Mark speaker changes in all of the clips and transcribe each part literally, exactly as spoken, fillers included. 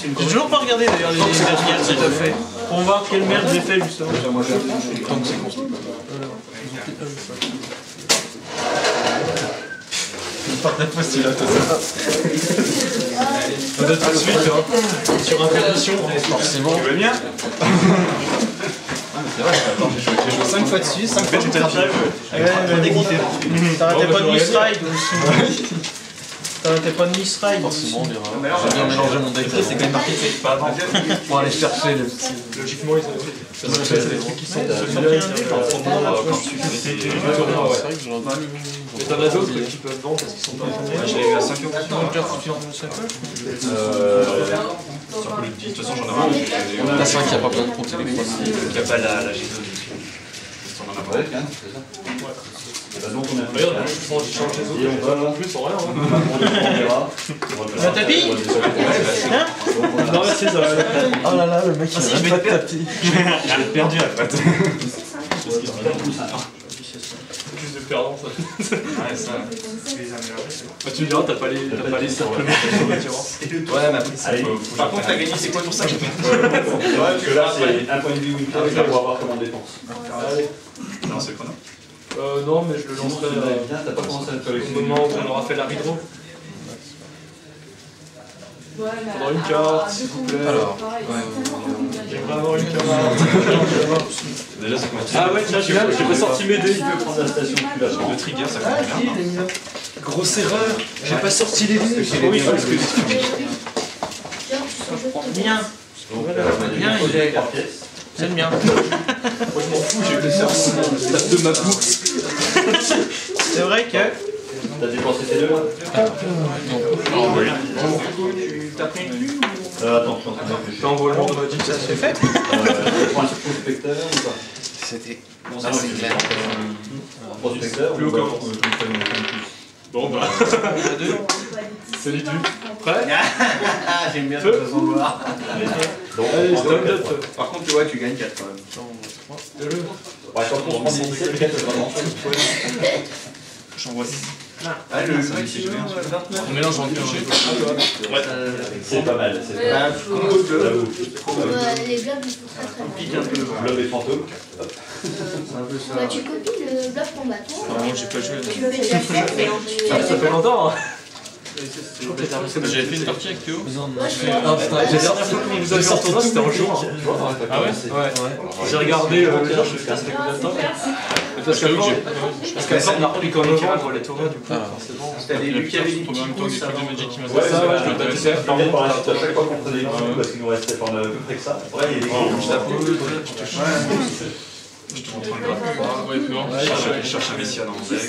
Speaker 1: J'ai toujours pas regardé d'ailleurs les dernières que t'as fait. Pour voir quelle merde j'ai fait justement.
Speaker 2: Tant que c'est construit.
Speaker 3: Par la poste, il a tout ça. On doit tout de suite, hein. Sur impétition, forcément. Tu veux bien? C'est vrai, attends, j'ai joué cinq fois dessus, cinq fois du tapis. Avec trois decks différents.
Speaker 1: T'arrêtais pas de miss-ride aussi. T'arrêtais pas de miss-ride.
Speaker 2: Forcément, l'erreur. J'ai bien mélangé mon deck.
Speaker 3: C'est quand même marqué, c'est pas avant.
Speaker 2: Pour aller chercher le petit.
Speaker 3: Logiquement, ils ont fait. Ça fait des trucs qui sont. Mais t'en as d'autres qui peuvent vendre parce qu'ils sont pas vendus.
Speaker 4: Je l'ai eu à cinq euros. Euh. De toute façon, j'en ai un.
Speaker 2: La cinq, il n'y a pas besoin de compter les points.
Speaker 4: Il n'y a pas la G deux dessus. On en a pas.
Speaker 5: Ouais, c'est ça. Donc on a fait.
Speaker 3: Regarde, je change les autres. On va en plus en rien.
Speaker 5: On verra.
Speaker 1: Un tapis? Hein?
Speaker 3: Non, merci, ça va.
Speaker 2: Oh là là, le mec, il a même pas de tapis.
Speaker 4: J'ai perdu la patte.
Speaker 3: Plus de perdants, ça.
Speaker 4: Ouais, ça.
Speaker 3: Bah, tu me diras, t'as pas les, t'as pas les cercles sur
Speaker 4: Ouais, mais après, ça faut. Par contre, t'as gagné, c'est quoi pour ça que j'ai perdu?
Speaker 5: C'est vrai parce que là, c'est un point de vue week-end pour avoir comment on dépense.
Speaker 4: Non, c'est quoi, non?
Speaker 3: Euh, non, mais je le lancerai
Speaker 5: Bien, t'as pas commencé à te
Speaker 3: au
Speaker 5: collectionner.
Speaker 3: moment où on aura fait la hydro. Faudra une carte, s'il vous plaît.
Speaker 2: Alors,
Speaker 3: J'ai vraiment une carte.
Speaker 4: Déjà, c'est quoi?
Speaker 3: Ah ouais, tiens, j'ai j'ai pas sorti mes dés.
Speaker 5: Tu peux prendre la station, tu la prends.
Speaker 4: Le trigger, ça coûte bien.
Speaker 3: Grosse erreur, j'ai pas sorti les dés.
Speaker 1: Oui, parce que bien. Bien, il est. C'est le mien.
Speaker 3: Moi je m'en fous, j'ai que ça. Tape de ma bourse.
Speaker 1: C'est vrai que.
Speaker 5: T'as dépensé tes deux là?
Speaker 1: T'as pris une plume ou.
Speaker 5: Euh, attends, je suis en train de réfléchir.
Speaker 3: T'as envoyé le monde,
Speaker 1: Ça s'est fait.
Speaker 5: Euh, prends un prospecteur ou pas?
Speaker 2: c'était.
Speaker 5: Ah non, c'est clair. Prospecteur
Speaker 3: Plus
Speaker 5: ou
Speaker 3: haut
Speaker 5: pas?
Speaker 3: commence. Bon bah. Salut du. Prêt?
Speaker 1: J'aime bien cette façon de voir.
Speaker 5: Donc,
Speaker 3: Allez,
Speaker 5: on prend
Speaker 3: stop,
Speaker 5: deux,
Speaker 3: stop.
Speaker 5: quatre.
Speaker 4: Par contre, tu vois, tu gagnes quatre quand même.
Speaker 5: Ouais, quand on prend des dix-sept, quatre, vraiment.
Speaker 4: J'envoie six.
Speaker 5: Ah, le maximum,
Speaker 2: On mélange en deux.
Speaker 5: c'est pas mal. C'est pas mal.
Speaker 6: Les globes, ils sont très très
Speaker 5: Pique un peu. Globe et fantôme.
Speaker 6: Bah, tu copies le bloc combattant.
Speaker 2: Non, j'ai pas joué.
Speaker 6: Tu le fais déjà fait, mais
Speaker 3: Ça fait longtemps hein.
Speaker 2: J'avais fait une partie avec Théo.
Speaker 6: Moi, je fais.
Speaker 2: Ah putain,
Speaker 3: La dernière fois qu'on vous a vu en tournoi, c'était en juin.
Speaker 2: Ah ouais?
Speaker 3: Ouais. J'ai regardé euh, le je sais c'était combien de temps. Parce qu'après, parce qu'après on a repris quand même pour les tournois du coup. Forcément.
Speaker 1: T'as des Lucas Veliki.
Speaker 2: En même temps, des trucs de Magic qui m'a
Speaker 5: Ouais,
Speaker 2: fait
Speaker 5: ça,
Speaker 2: ça.
Speaker 5: ouais,
Speaker 2: Je
Speaker 5: je
Speaker 2: le
Speaker 5: dois
Speaker 2: tapais.
Speaker 5: faire. Par contre, à chaque fois qu'on faisait des coups, parce qu'il nous restait pas mal à peu près que ça. Après, il y a des coups, je tape.
Speaker 4: Je te montre un graphe.
Speaker 2: Ouais, plus loin.
Speaker 4: Je cherche un Messia dans mon deck.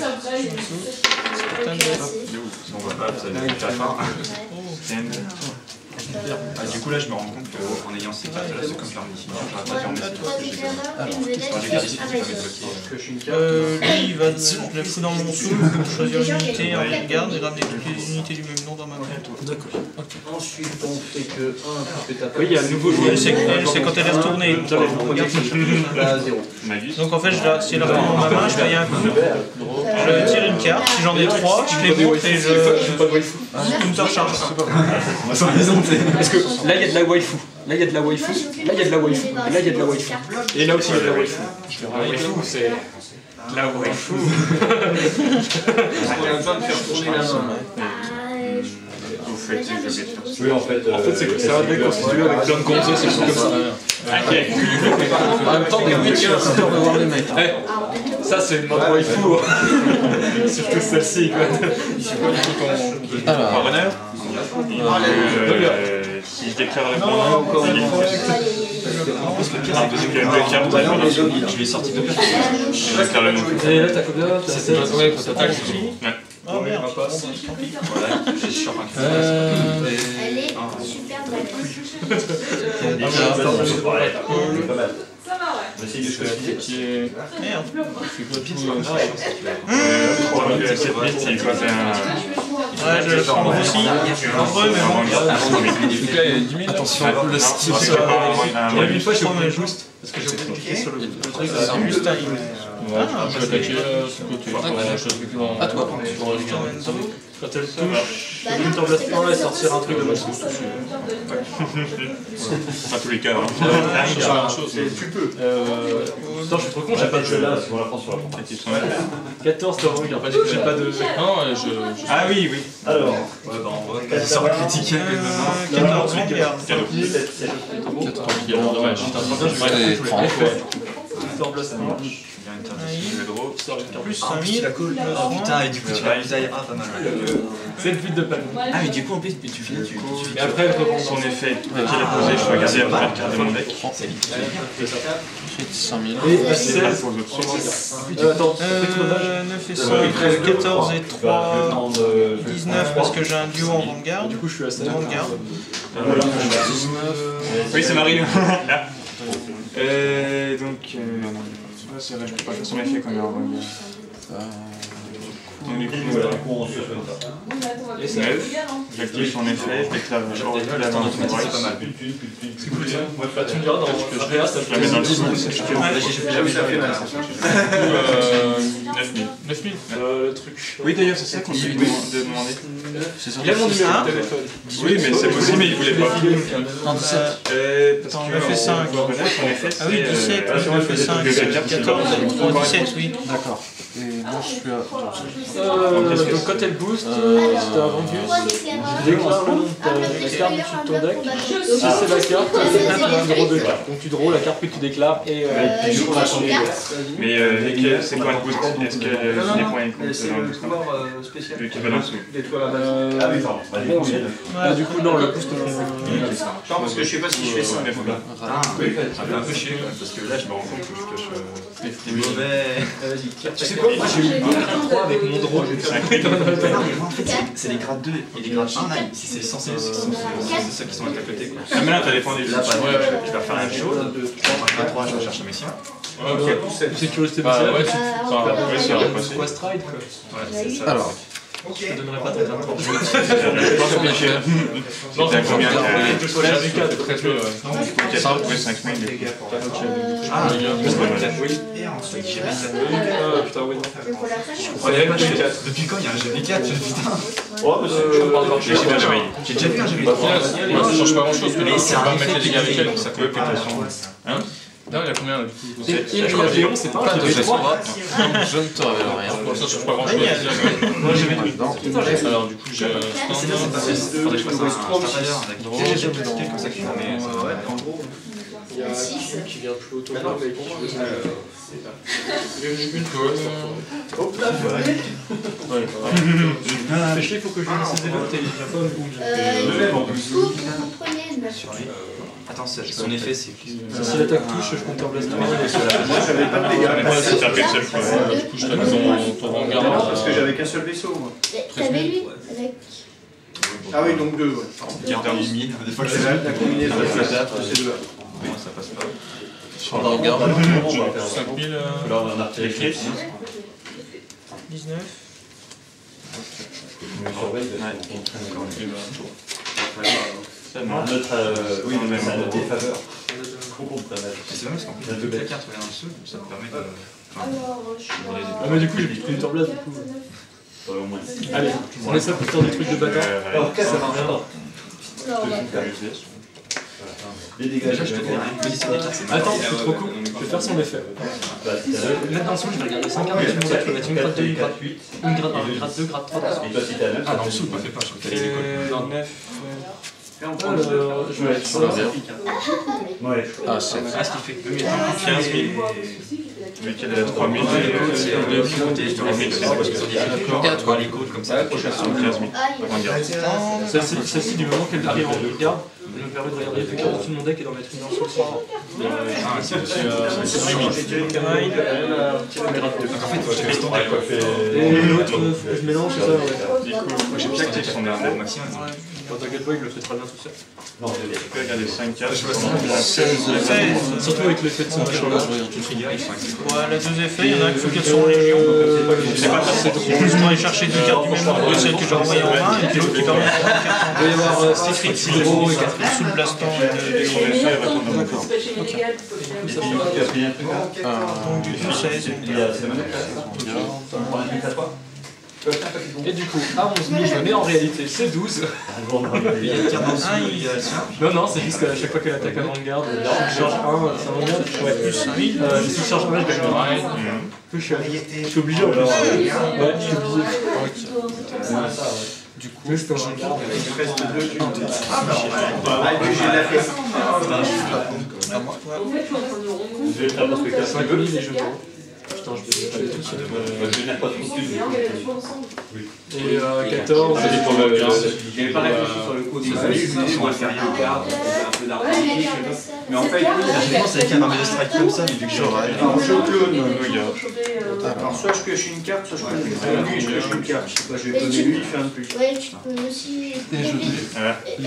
Speaker 4: On voit pas, vous avez vu la fin. Ah, du coup, là, je me rends compte qu'en ayant ces cartes-là, c'est comme l'armée. J'aurais pas dû en mettre parce que j'ai gagné. Quand j'ai gardé ce qui permet de bloquer.
Speaker 1: Euh, lui, il va, je le fous dans mon sou, choisir une unité en garde et ramener toutes les unités du même nom dans ma main.
Speaker 2: D'accord.
Speaker 1: Ensuite, on fait que un, parce que t'as pas.
Speaker 3: Oui, il y a un nouveau
Speaker 1: Elle,
Speaker 3: joueur.
Speaker 1: c'est elle, c'est quand elle est retournée.
Speaker 3: Là, zéro.
Speaker 1: Donc en fait, je la, si elle retourne dans ma main, je paye un coup. Je tire une carte, si j'en ai trois, je les monte et je.
Speaker 3: J'ai pas de waifu.
Speaker 1: Counter charge.
Speaker 3: Parce que là, il y a de la waifu. Là, il y a de la waifu. Là, il y a de la waifu. Et là, il y a de la waifu. Et là aussi, il y a de la waifu. La waifu, c'est. La waifu.
Speaker 1: On a besoin de faire tourner la main.
Speaker 4: Vous faites, j'ai oublié de faire ça.
Speaker 5: Oui, en fait.
Speaker 3: En fait, c'est un deck constitué avec plein de conseils, c'est tout comme ça.
Speaker 2: En même temps, des witch, c'est dur de voir les mecs.
Speaker 3: Eh, ça, c'est une mode waifu. Surtout celle-ci, quoi.
Speaker 2: Alors,
Speaker 4: Runner euh, si je déclare le point, il est je l'ai sorti deux cartes. Je déclare le nom.
Speaker 3: Et là, t'as combien?
Speaker 2: c'est pas vrai quand t'attaques.
Speaker 1: Oh merde,
Speaker 3: pas.
Speaker 4: Voilà, j'ai sur un
Speaker 2: Euh.
Speaker 6: Elle est super belle.
Speaker 5: C'est pas mal.
Speaker 7: Ça va, ouais.
Speaker 5: J'essaye de choisir.
Speaker 2: Qui est.
Speaker 1: merde.
Speaker 2: C'est quoi tout?
Speaker 4: cette liste, il doit faire un.
Speaker 1: Ouais, je le prends aussi. Nombreux, mais bon.
Speaker 2: Donc là, il y a dix mille. Attention, le skill.
Speaker 3: Il y a une fois, j'ai oublié le boost. Parce que j'ai oublié de cliquer sur le truc.
Speaker 1: C'est juste un. Ah,
Speaker 3: je vais attaquer euh, ce côté.
Speaker 2: À toi.
Speaker 3: Quand elle touche, je peux une Blaster et sortir un truc de base.
Speaker 4: Pas tous les cas.
Speaker 3: Ça sert à rien chose.
Speaker 5: Tu peux.
Speaker 3: Euh. Putain, je suis trop con, j'ai pas de jeu
Speaker 5: là,
Speaker 3: là.
Speaker 5: si on la prend sur la prend.
Speaker 3: quatorze, t'as envie, pas dit que j'ai pas de.
Speaker 2: Non, je.
Speaker 4: Ah oui, oui.
Speaker 5: Alors,
Speaker 4: Ouais, bah on voit que ça sort critiqué.
Speaker 1: quatorze, Vanguard.
Speaker 3: Dommage.
Speaker 2: C'est trente.
Speaker 3: Star Blast, ça marche.
Speaker 4: Il y a une interdiction de gros.
Speaker 1: Plus cinq mille.
Speaker 4: Putain, et du coup, tu vas user. Ah, pas mal.
Speaker 3: C'est le but de palme.
Speaker 4: Ah, mais du coup, en plus, tu finis, tu
Speaker 3: Mais après, elle reprend
Speaker 4: son effet qu'il a posé, je peux regarder la première carte de mon deck.
Speaker 2: cinq mille.
Speaker 3: Et seize pour le Euh, attends,
Speaker 1: Euh, neuf et cinq, quatorze et trois, dix-neuf parce que j'ai un duo en Vanguard.
Speaker 3: Du coup, je suis à sept.
Speaker 1: Vanguard.
Speaker 4: Oui, c'est Marie. Euh, donc, euh, c'est vrai, je peux pas faire son effet quand il y a un Vanguard. Donc, du coup,
Speaker 5: voilà, on se fait ça.
Speaker 4: neuf, j'active son effet, je déclare la main de son droit.
Speaker 5: Pas mal. Plus de thunes, plus de thunes.
Speaker 3: C'est cool, hein. Bah, tu me diras, dans Réa, ça
Speaker 4: Je la mets dans le sous.
Speaker 5: Ah oui, ça fait mal.
Speaker 4: neuf mille.
Speaker 3: neuf mille euh, le truc.
Speaker 4: Oui, d'ailleurs, c'est ça qu'on s'est demandé.
Speaker 3: Il a mon numéro de téléphone.
Speaker 4: Oui, mais c'est possible, mais il voulait pas.
Speaker 2: Non, dix-sept.
Speaker 4: Euh, parce
Speaker 1: Attends,
Speaker 4: que
Speaker 1: neuf et cinq.
Speaker 4: son effet,
Speaker 1: Ah oui, dix-sept,
Speaker 4: c'est,
Speaker 1: neuf et cinq, quatorze et trois, dix-sept, oui.
Speaker 2: D'accord. Et moi, je suis à.
Speaker 3: Euh, donc quand elle boost, euh, si t'as vendu, tu déclares le nom de ta la carte dessus de ton deck. Si c'est la carte, tu draw deux cartes. Donc tu draw la carte que tu déclares et euh,
Speaker 5: Du coup, on a changé.
Speaker 4: mais euh, lesquels- c'est quoi le boost? Est-ce que les points comptent dans le boost?
Speaker 5: spécial.
Speaker 4: Celui qui va dans le dessous.
Speaker 3: euh,
Speaker 5: Ah oui, pardon. Bah, du coup, il y a neuf.
Speaker 3: ah, du coup non, le boost.
Speaker 5: Non, parce que je sais pas si je fais ça.
Speaker 4: Mais faut pas.
Speaker 5: Ah, oui,
Speaker 4: Ça fait un peu chier quand même, parce que là je me rends compte que je cache euh,
Speaker 5: des mauvais.
Speaker 3: Vas-y, tire.
Speaker 5: Tu sais quoi, moi j'ai eu un trois avec mon draw.
Speaker 4: c'est un
Speaker 5: Non, mais moi en fait, c'est- c'est les grades deux et les grades un là, si c'est censé, c'est censé- c'est ceux qui sont à côté quoi.
Speaker 4: Ah mais là t'as défendu.
Speaker 5: Là, par
Speaker 4: Ouais,
Speaker 5: exemple,
Speaker 4: ouais,
Speaker 5: je vais refaire la même chose. Je prends un trois, je vais chercher mes siens.
Speaker 3: Sécurité
Speaker 2: Bah
Speaker 3: spéciale.
Speaker 2: ouais, tu. Enfin, ouais, c'est vrai.
Speaker 3: Quoi stride quoi.
Speaker 5: Ouais, c'est ça.
Speaker 2: Alors.
Speaker 3: Je te donnerai pas ton grade trois.
Speaker 4: Je pense que j'ai. C'était à combien
Speaker 3: J'ai vu quatre.
Speaker 2: Très peu, ouais.
Speaker 4: cinq ouais, cinq mille.
Speaker 5: Ah,
Speaker 4: Oui.
Speaker 5: et ensuite j'ai mis ça.
Speaker 3: Ah putain, oui.
Speaker 5: Ouais, pas de- Depuis quand il y a un G V quatre, putain?
Speaker 4: Oh, mais c'est.
Speaker 3: Je parle pas.
Speaker 4: J'ai déjà jamais.
Speaker 5: J'ai déjà vu un G V
Speaker 2: Bah,
Speaker 5: trois.
Speaker 2: finalement, moi, ça change pas grand chose, mais
Speaker 5: Mais
Speaker 2: là,
Speaker 5: c'est
Speaker 2: on
Speaker 5: un
Speaker 2: va mettre les
Speaker 5: effet
Speaker 2: dégâts avec elle, donc ça
Speaker 4: Ouais,
Speaker 2: peut.
Speaker 4: puis de toute façon. Hein?
Speaker 2: Non, il a combien là, du coup?
Speaker 3: Et il y a Géon, c'est pas un
Speaker 2: Pas de
Speaker 3: G V
Speaker 2: G
Speaker 3: trois.
Speaker 2: trois. Je ne te révèle rien. Bon, ça change pas grand chose.
Speaker 1: Ouais, il y a-
Speaker 3: Moi j'ai vu deux.
Speaker 2: Alors, du coup, j'ai.
Speaker 5: C'est bien, c'est pas facile. Faudrait que je fasse un starter avec. J'ai déjà vu comme ça qu'il faut, mais ouais, en gros.
Speaker 3: Il y a un qui vient plus auto.
Speaker 5: Maintenant,
Speaker 3: mais qui veut. J'ai eu une fois.
Speaker 5: Hop là,
Speaker 3: Fait chier, faut que je vienne ces événements, t'es déjà pas au bout.
Speaker 5: le même en plus.
Speaker 6: Coupe, vous prenez une.
Speaker 5: Attends, son effet c'est que.
Speaker 3: Si l'attaque touche, je compte en blast.
Speaker 5: Moi j'avais pas de dégâts.
Speaker 4: Ouais, c'est tapé le seul fois.
Speaker 2: Du coup, je te mets ton Vanguard.
Speaker 5: Parce que j'avais qu'un seul vaisseau moi.
Speaker 6: T'avais lui avec.
Speaker 5: Ah oui, donc deux, ouais. Garde un mille, des fois que c'est la combinaison de ces deux-là.
Speaker 4: Non, ça passe pas.
Speaker 2: Sur le Vanguard.
Speaker 3: cinq mille.
Speaker 5: Là on a un artillerie.
Speaker 1: dix-neuf.
Speaker 5: Notre, oui, mais c'est à notre défaveur. Trop contre ta mère.
Speaker 4: C'est vrai parce qu'en plus, la deux cartes en dessous, ça me permet de.
Speaker 6: Alors, je suis.
Speaker 3: Ah, mais du coup, j'ai pris une blast du coup.
Speaker 5: Au moins.
Speaker 3: Allez, on laisse ça pour faire des trucs de bâtard.
Speaker 5: Alors, quatre, ça marche pas. Les dégâts,
Speaker 4: Déjà, je te connais. Positionner les cartes, c'est
Speaker 3: Attends, c'est trop cool. Je vais faire son effet. Mettre dans le sous, je vais regarder cinq cartes sur mon deck, je vais mettre une grade deux, une grade huit, une grade un, grade deux, grade trois.
Speaker 5: Et toi, si t'as neuf,
Speaker 4: Ah, dans le dessous, ne fais pas, je crois que t'as les écoles.
Speaker 1: Euh, neuf.
Speaker 3: Alors, je vais mettre ça.
Speaker 5: ouais.
Speaker 2: Ah, c'est.
Speaker 4: Ah, ce qui fait que quinze mille. Vu qu'elle est à trois mille, et deux pivotés, je te remets c'est parce que sur des
Speaker 2: Et à toi.
Speaker 4: les côtes comme ça, la prochaine sur quinze mille.
Speaker 6: Ah,
Speaker 3: Celle-ci, celle-ci, du moment qu'elle arrive en regarde, elle me permet de regarder les cartes au-dessus de mon deck et d'en mettre une dans le sol.
Speaker 4: Ah, c'est aussi.
Speaker 5: En fait, tu mets ton deck quoi.
Speaker 3: Et l'autre, faut que je mélange ça. Ouais.
Speaker 4: Du coup, moi j'ai bien activé son dernier maximum.
Speaker 3: t'inquiète pas, il le fait très bien tout seul.
Speaker 5: Non,
Speaker 4: Tu peux regarder cinq cartes.
Speaker 1: seize.
Speaker 3: Surtout avec l'effet de son machin là.
Speaker 1: Ouais, les deux effets, il y en a un qui faut qu'elles soient en légion. C'est pas ça, c'est plus ou moins aller chercher dix cartes du même nombre que celles que j'ai envoyées en main, et puis l'autre qui permet de prendre une carte.
Speaker 3: Il doit y avoir Secret, Hydro et quatre.
Speaker 1: Sous le blastant et les
Speaker 3: D'accord.
Speaker 1: donc du coup seize.
Speaker 3: Et du coup, à onze mille, je mets en réalité c'est douze.
Speaker 4: Il y a une carte dans
Speaker 1: Ah,
Speaker 4: le
Speaker 1: il-
Speaker 3: Non, non, c'est juste qu'à chaque fois qu'elle attaque avant-garde, je charge un, c'est avant-garde, je pourrais plus cinq mille. Euh, si je charge un, je gagne un. Je suis je suis obligé en plus. Ouais, je suis obligé. Du coup, juste un avant-garde.
Speaker 7: Ah, bah, j'ai la fait.
Speaker 3: cinq mille et je vends. Putain, je vais pas les tout seul. Et euh, quatorze,
Speaker 7: J'avais pas réfléchi sur le coup des solutions, elle fait rien. Un peu d'argent. Mais en fait,
Speaker 4: Je pense avec un armée de strike comme ça, mais vu que j'aurais.
Speaker 7: alors je clone. Alors soit je pioche une carte, soit je clone lui et je pioche une carte. Je sais pas, je vais cloner lui, il fait un de plus.
Speaker 6: Ouais, tu peux aussi.
Speaker 4: Voilà.
Speaker 6: Je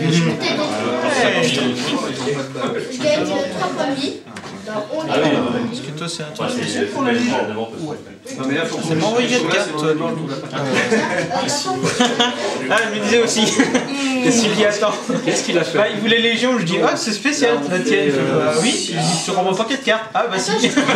Speaker 6: gagne trois points de vie. Dans on
Speaker 5: Ah oui,
Speaker 1: Parce que toi, c'est un truc.
Speaker 5: c'est c'est pour la vie.
Speaker 7: Non mais là, faut
Speaker 1: C'est pas envoyé de carte, toi, Loulou. Ah, je me disais aussi. Qu'est-ce qu'il y a, attends.
Speaker 3: qu'est-ce qu'il a fait?
Speaker 1: Ah, il voulait Légion, je dis, ah, c'est spécial. Ah, tiens, il fait, bah oui, il dit, je te renvoie pas quatre cartes. Ah, bah si.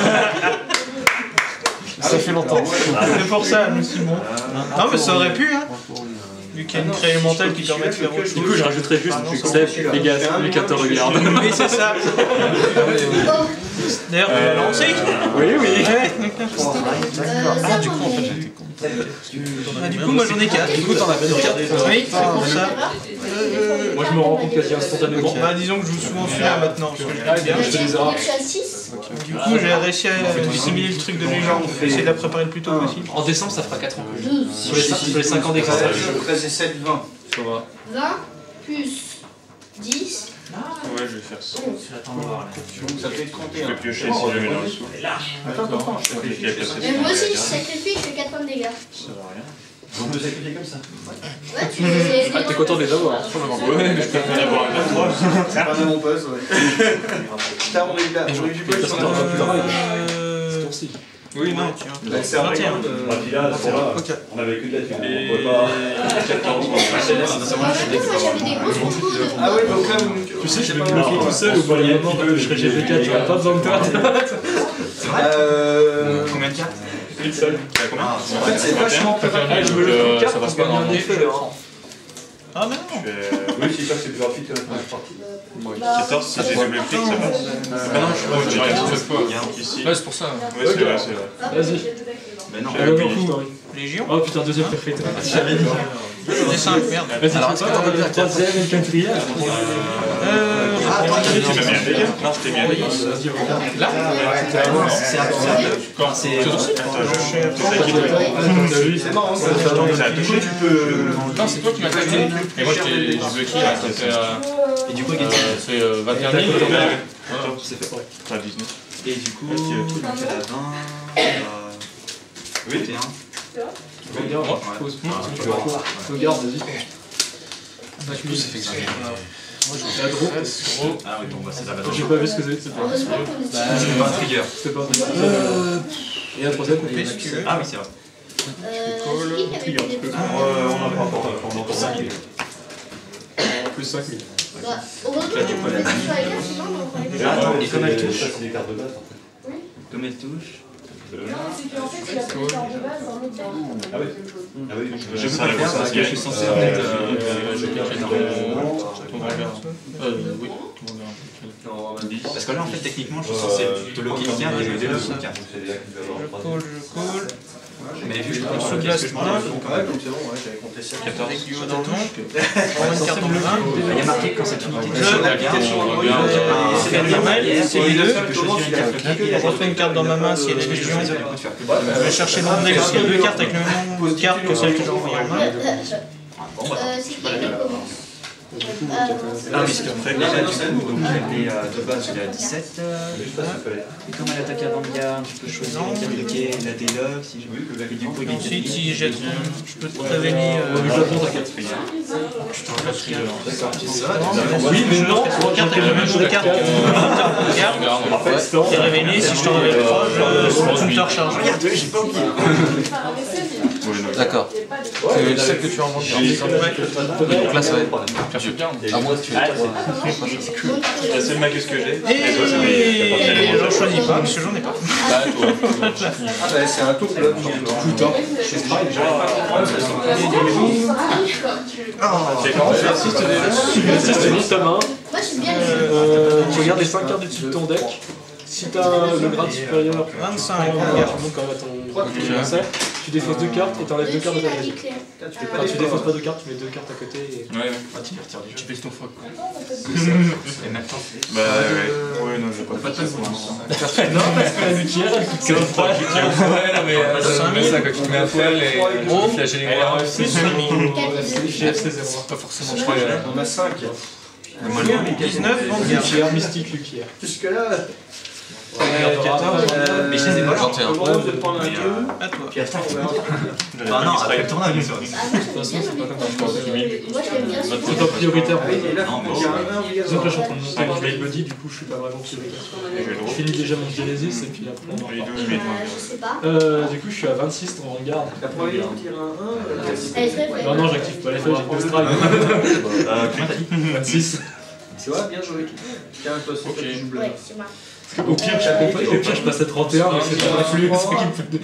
Speaker 3: Ça fait longtemps.
Speaker 1: C'est pour ça, je me suis dit, bon. Non, mais ça aurait pu, hein. Vu qu'il y a une créée mentale qui permet de faire autre chose.
Speaker 3: Du coup, je rajouterais juste Steph, les gars, les cartes regardent.
Speaker 1: Oui, c'est ça. D'ailleurs, tu l'as lancé.
Speaker 3: Oui, oui.
Speaker 1: Ouais.
Speaker 6: Ah, du coup, en fait,
Speaker 1: Ah, du coup, moi j'en ai quatre.
Speaker 3: Du coup, t'en as bien quatre.
Speaker 1: Oui, c'est pour ça.
Speaker 3: Moi, je me rends compte quasi instantanément.
Speaker 1: Bon, bah disons que je joue souvent celui-là maintenant, parce que je l'aime bien.
Speaker 3: Je te les auras.
Speaker 6: je suis à six.
Speaker 1: Du coup, j'ai réussi à assimiler le truc de Légion, essayer de la préparer le plus tôt possible.
Speaker 3: En décembre, ça fera quatre ans.
Speaker 6: douze.
Speaker 3: Sur les cinq- sur les cinq ans d'existence.
Speaker 7: treize et sept, vingt.
Speaker 3: Ça va.
Speaker 6: vingt plus dix.
Speaker 4: Ouais, je vais faire ça.
Speaker 7: Donc ça fait trente et
Speaker 4: Je
Speaker 7: un.
Speaker 4: vais piocher si je le mets dans le sous.
Speaker 7: Attends, attends, je
Speaker 4: Ok, il y a placé
Speaker 6: Mais moi aussi, je sacrifie, je fais quatre points de dégâts.
Speaker 4: Ça va rien.
Speaker 5: On peut sacrifier comme ça.
Speaker 6: Ouais, tu fais.
Speaker 3: Ah, t'es content de les avoir.
Speaker 4: Ouais, mais je préfère avoir un vingt-trois.
Speaker 7: C'est pas de mon poste, ouais. Putain, on est là. J'aurais dû pas
Speaker 3: Ça,
Speaker 7: le
Speaker 3: ça
Speaker 7: faire.
Speaker 3: t'en va plus travail.
Speaker 1: Euh...
Speaker 3: C'est tour-ci.
Speaker 4: Oui, non.
Speaker 7: Bah, c'est un
Speaker 1: vingt et un.
Speaker 7: regarde, euh,
Speaker 5: Bah, puis là, c'est là, on avait que de la thune. On pouvait pas.
Speaker 4: quatorze.
Speaker 6: Moi, j'avais des grosses combos de.
Speaker 7: Ah ouais, donc là, vous.
Speaker 3: Tu sais, je vais me bloquer tout seul au bout d'un moment, je serai G P quatre, j'aurai pas besoin de toi.
Speaker 7: Euh.
Speaker 4: Combien de cartes
Speaker 3: Une seule.
Speaker 4: T'as combien
Speaker 7: En fait, c'est vachement plus rapide.
Speaker 3: Ah, je me le fais une carte pour gagner un effet.
Speaker 1: Ah, mais non.
Speaker 5: Oui, c'est sûr que c'est plus rapide que la première partie.
Speaker 4: quatorze, si j'ai double clic, ça passe. Bah non, je crois que j'ai rien cette fois. Il y a un ici.
Speaker 2: Ouais, c'est pour ça.
Speaker 4: Ouais, c'est vrai, c'est vrai.
Speaker 3: Vas-y.
Speaker 4: Bah non,
Speaker 3: Alors, du coup,
Speaker 1: Légion.
Speaker 3: oh putain, deuxième perfect.
Speaker 1: J'avais dit. J'en ai cinq, merde.
Speaker 3: Vas-y, alors, est-ce que t'as la troisième et le quatrième?
Speaker 1: Euh.
Speaker 4: tu m'as mis un dégât. Non, je t'ai mis un dégât.
Speaker 2: Là
Speaker 4: C'est un Quand c'est. Attends, je cherche.
Speaker 7: C'est marrant, ça.
Speaker 4: Ça a touché, tu peux.
Speaker 2: Non, c'est toi qui m'as attaqué. Et moi, je t'ai bloqué là, ça fait.
Speaker 4: Et du coup,
Speaker 2: Euh, c'est euh, vingt et un mille.
Speaker 4: Attends, c'est fait. T'as dix-neuf. Et du coup, donc elle a vingt. vingt et un.
Speaker 3: Regarde, pause. Regarde, vas-y.
Speaker 2: Du coup, ça fait que ça.
Speaker 3: La gros.
Speaker 4: Ah oui, bon, bah c'est la base.
Speaker 3: J'ai pas vu ce que c'était.
Speaker 6: Heureusement qu'on est
Speaker 4: C'est pas un trigger.
Speaker 3: C'était pas Et la troisième,
Speaker 1: Coupé si tu veux.
Speaker 4: Ah oui, c'est vrai.
Speaker 6: Euh, c'est qui qui avait fait des petits.
Speaker 5: On n'a pas encore encore cinq mille.
Speaker 3: Plus cinq mille.
Speaker 6: Bah, heureusement qu'on fait sur les cartes, sinon on aurait
Speaker 4: Ah, attends, et comme elle touche.
Speaker 5: Ça, c'est des cartes de base en fait.
Speaker 4: Comme elle touche.
Speaker 6: Non, c'est qu'en fait, il a pris les cartes de base dans l'autre deck.
Speaker 5: Ah oui. Ah oui, donc
Speaker 4: Je peux pas le faire parce que je suis censé en fait.
Speaker 2: Oui.
Speaker 4: Parce que là, en fait, techniquement, je suis censé te loquer une carte et je débloque une carte.
Speaker 1: Je call, je call.
Speaker 4: Mais vu que je
Speaker 1: Sous
Speaker 4: pense
Speaker 1: le
Speaker 4: que
Speaker 1: blast,
Speaker 4: je
Speaker 1: un.
Speaker 7: Ouais, donc c'est bon, ouais, j'avais compté ça.
Speaker 1: Avec du haut dans le manque. Prends une carte dans le main.
Speaker 4: Il y a marqué quand cette unité
Speaker 1: Je-
Speaker 4: touche la carte.
Speaker 1: C'est pas normal, c'est les deux.
Speaker 4: Je choisis une carte.
Speaker 1: Je refais une carte dans ma main si elle est Légion. Je vais chercher dans mon deck parce qu'il y a deux cartes avec le même nombre de cartes que celle que j'ai envoyée en main.
Speaker 6: Euh, c'est qui qui commence?
Speaker 3: du coup,
Speaker 6: Ah,
Speaker 3: peut-être,
Speaker 4: Ah, mais ce qu'après, déjà, du coup, donc elle est euh, de base, elle est à dix-sept. euh, Et comme elle attaque avant-garde, tu peux choisir les cartes de quai, la délogue, si je veux. Et du coup, il est
Speaker 1: Ensuite, si j'ai je peux te prévenir.
Speaker 3: euh, le Japon, t'inquiète.
Speaker 1: Putain, je suis
Speaker 3: Oui, mais non,
Speaker 1: trois cartes avec le même jeu de cartes que regarde. Qui est révélé, si je t'en révèle trois, je tu me te recharges.
Speaker 4: Regarde, j'ai pas oublié.
Speaker 2: D'accord. C'est celle que tu as en vente. Donc là, ça va être dur. À moins que tu aies trois.
Speaker 4: La seule magus que j'ai.
Speaker 1: Et j'en choisis pas, parce que j'en ai pas.
Speaker 2: Bah, toi.
Speaker 7: Ah bah c'est un tout là.
Speaker 3: Putain, chez Strike, c'est mis ta main.
Speaker 6: Moi, j'aime bien les jeux.
Speaker 3: Euh, tu regardes les cinq cartes du dessus de ton deck. Si tu as le grade supérieur,
Speaker 1: vingt-cinq,
Speaker 3: tu montes quand même à ton adversaire. Tu défausses deux cartes et t'enlèves deux cartes de ta main. Enfin, tu défausses pas deux cartes, tu mets deux cartes à côté et
Speaker 4: Ouais, ouais.
Speaker 3: ah, tu les retires du jeu.
Speaker 2: Tu pèses ton froc.
Speaker 4: Et maintenant Bah ouais, ouais, non, j'ai pas fait ça pour l'instant.
Speaker 3: Non, parce que la lutière, elle coûte quinze points.
Speaker 2: Ouais, non, mais
Speaker 1: cinq mille.
Speaker 2: c'est ça quand tu te mets à poil et tu flashes les
Speaker 3: Alors,
Speaker 2: gars.
Speaker 3: c'est cinq mille. G F C zéro.
Speaker 2: Pas forcément, je crois.
Speaker 7: On a cinq.
Speaker 1: dix-neuf, Vanguard.
Speaker 3: Lucière, mystique, Lucière.
Speaker 7: Jusque là.
Speaker 3: quatorze.
Speaker 4: Mais je les ai pas.
Speaker 2: vingt et un.
Speaker 7: On demande de prendre un deux.
Speaker 1: À toi.
Speaker 7: Puis après, on verra.
Speaker 4: Ah non, après le tournage, bien sûr.
Speaker 6: Ah, moi, j'aime bien les jeux. Moi, j'aime bien
Speaker 3: C'est pas prioritaire.
Speaker 7: Et là,
Speaker 4: Non, mais
Speaker 7: il y a un
Speaker 3: Disons que là, je suis en train de
Speaker 7: obligatoire.
Speaker 3: monter mon mail body, du coup, je suis pas vraiment prioritaire. Je finis déjà mon Genesis et puis après. on en reparle.
Speaker 6: Je sais pas.
Speaker 3: Euh, du coup, je suis à vingt-six en Vanguard.
Speaker 7: La première, on tire un un.
Speaker 6: Elle est très belle.
Speaker 3: Non, non, j'active pas les feuilles, j'ai deux strikes.
Speaker 4: Euh, comment t'as dit
Speaker 3: vingt-six.
Speaker 7: Tu vois, bien joué. Tiens, toi, c'est toi qui joues bleu.
Speaker 6: Ouais, c'est moi.
Speaker 3: Au pire, je, au pire, je passe à trente et un, mais c'est pas plus ce qui me fait.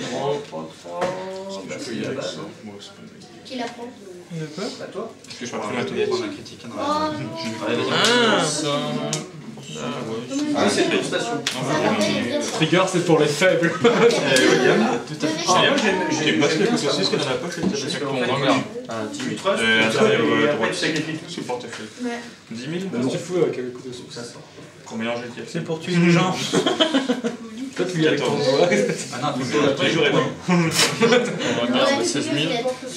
Speaker 6: Qui la prend?
Speaker 7: Bah toi.
Speaker 4: Parce que je crois que je vais prendre un critique.
Speaker 6: Oh,
Speaker 1: Ah, ça.
Speaker 7: Ah, c'est ton station.
Speaker 3: Trigger, c'est pour les faibles.
Speaker 6: Tout à fait.
Speaker 4: J'ai pas ce que c'est ce que dans la poche, c'est
Speaker 2: Ton Vanguard.
Speaker 7: dix huit trust.
Speaker 4: Euh,
Speaker 7: Et
Speaker 4: attends, il y a
Speaker 7: après,
Speaker 4: droit
Speaker 7: tu sacrifies tout.
Speaker 4: sous le portefeuille.
Speaker 6: Ouais.
Speaker 4: dix mille
Speaker 3: Qu'est-ce que tu fous avec le couteau sous ça?
Speaker 4: Pour mélanger le
Speaker 1: C'est pour tuer les gens.
Speaker 3: Toi, tu lis avec ton doigt.
Speaker 4: Ah non, tu mélanges tous les jours et
Speaker 6: Ouais,
Speaker 2: seize mille.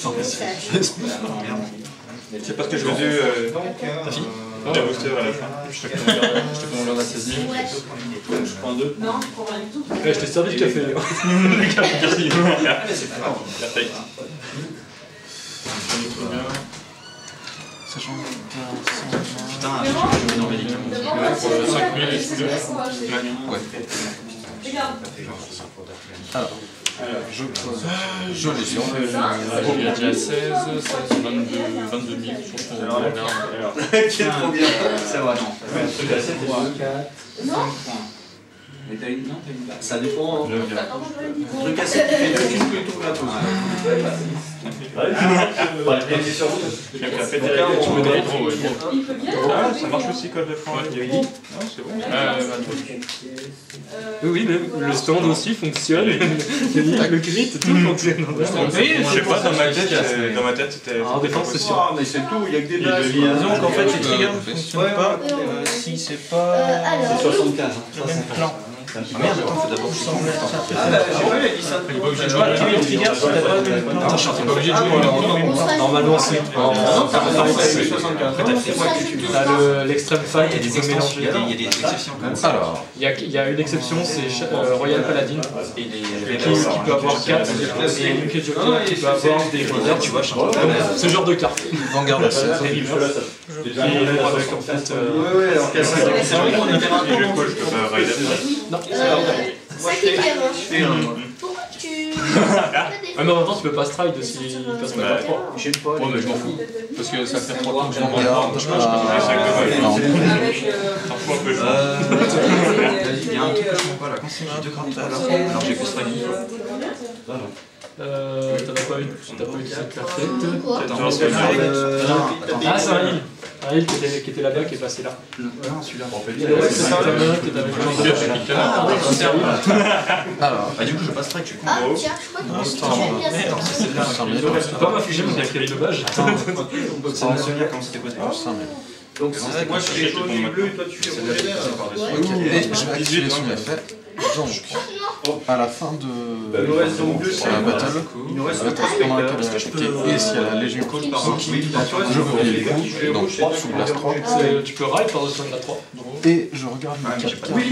Speaker 4: C'est parce que je faisais euh, ta fille des boosters à la fin. Je te fais mon garde à seize mille. Je prends deux.
Speaker 8: Non, je prends rien du tout.
Speaker 3: Ouais, je t'ai servi le café.
Speaker 4: Merci. La taille.
Speaker 2: Sachant
Speaker 4: Putain, je vais dans les
Speaker 2: cinq mille et deux. Ouais.
Speaker 8: Regarde.
Speaker 2: Alors, je pose. Je les suis.
Speaker 8: Il a déjà
Speaker 2: seize, seize, vingt-deux, vingt-deux mille sur ton Vanguard.
Speaker 7: Quel trop bien.
Speaker 4: Ça va, non.
Speaker 6: Non.
Speaker 4: Mais t'as une, non, t'as une base.
Speaker 7: Ça dépend.
Speaker 4: neuf,
Speaker 7: Le truc cassé, tu fais deux films plutôt que la pause.
Speaker 4: Tu peux
Speaker 8: Il peut bien.
Speaker 4: Ah, ça marche aussi quand je le prends. Non, c'est bon.
Speaker 3: Oui, oui, mais le stand aussi fonctionne. Le crit, tout fonctionne.
Speaker 1: Oui,
Speaker 4: Je sais pas, dans ma tête, euh, dans ma tête, c'était.
Speaker 3: Ah, en défense, c'est sûr.
Speaker 7: Ah, mais c'est tout, il y a que des bases.
Speaker 1: Disons qu'en fait, les triggers ne
Speaker 2: Ouais,
Speaker 1: fonctionnent pas euh, si c'est pas
Speaker 6: Euh, alors.
Speaker 5: soixante-quinze.
Speaker 1: le même plan.
Speaker 4: Ah merde, attends, faut d'abord changer.
Speaker 7: Ah, bah, j'ai pas eu, il a dit ça.
Speaker 1: Tu vois, les triggers, si t'as pas le même plan.
Speaker 2: T'es pas obligé de jouer en
Speaker 3: Normalement, c'est.
Speaker 7: Non, t'as pas fait soixante-quinze.
Speaker 3: T'as le- l'extrême fight
Speaker 4: Il y a
Speaker 3: et tu
Speaker 4: des
Speaker 3: peux
Speaker 4: extensions,
Speaker 3: mélanger.
Speaker 4: il y a des exceptions.
Speaker 2: Alors,
Speaker 3: Il y a, il y a une exception, c'est euh, Royal Paladin,
Speaker 4: Et les.
Speaker 3: qui, qui peut avoir quatre, et une qui est Joker qui peut avoir des Readers, tu vois,
Speaker 4: vois,
Speaker 3: ce genre de carte.
Speaker 2: Vanguard à seize.
Speaker 3: Des reverse. Qui est avec en fait. euh,
Speaker 7: Ouais, ouais, alors casse
Speaker 4: C'est vrai qu'on était un peu. Je peux pas rider.
Speaker 3: Non,
Speaker 6: Ça qui est vraiment.
Speaker 7: je fais un.
Speaker 6: Pourquoi tu.
Speaker 3: Ah, mais en même temps, tu peux pas stride s'il passe pas par trois.
Speaker 7: J'aime pas.
Speaker 2: Ouais, mais je m'en fous. Parce que ça fait trois coups que j'en Vanguard regarde.
Speaker 8: Avec.
Speaker 4: Parfois un peu chaud. Il y a un truc que je comprends pas là. Quand c'est j'ai deux cartes là, alors j'ai que Strike.
Speaker 3: Euh, t'en as pas une, t'as pas utilisé cette carte.
Speaker 6: Quoi?
Speaker 4: Attends, c'est
Speaker 3: Ah, c'est un heal. Un heal qui était, qui était là-bas, qui est passé là.
Speaker 4: Non, celui-là.
Speaker 3: Ouais, c'est ça, le même qui est avec le
Speaker 4: Ah, ouais, je sais.
Speaker 2: Alors,
Speaker 4: Bah, du coup, je passe Strike, je suis con.
Speaker 6: Ah, tiens, je crois que tu aimes bien ça.
Speaker 4: C'est là.
Speaker 2: cinq mille.
Speaker 3: Je peux pas m'afficher mon café de dommage.
Speaker 4: C'est national quand c'était posé.
Speaker 2: cinq mille.
Speaker 7: Donc, moi je fais jaune et bleu, toi tu fais rouge et vert.
Speaker 2: Ok, et je vais activer son effet. Donc, à la fin de
Speaker 7: Il nous reste donc deux
Speaker 2: la battle,
Speaker 7: Il nous reste
Speaker 2: la
Speaker 7: un
Speaker 2: phase pendant laquelle on a attaqué, et s'il y a la Légion qui je verrouille le coup, donc trois sous blast trois.
Speaker 3: Tu peux ride par-dessus la trois.
Speaker 2: Et je regarde mes quatre cartes.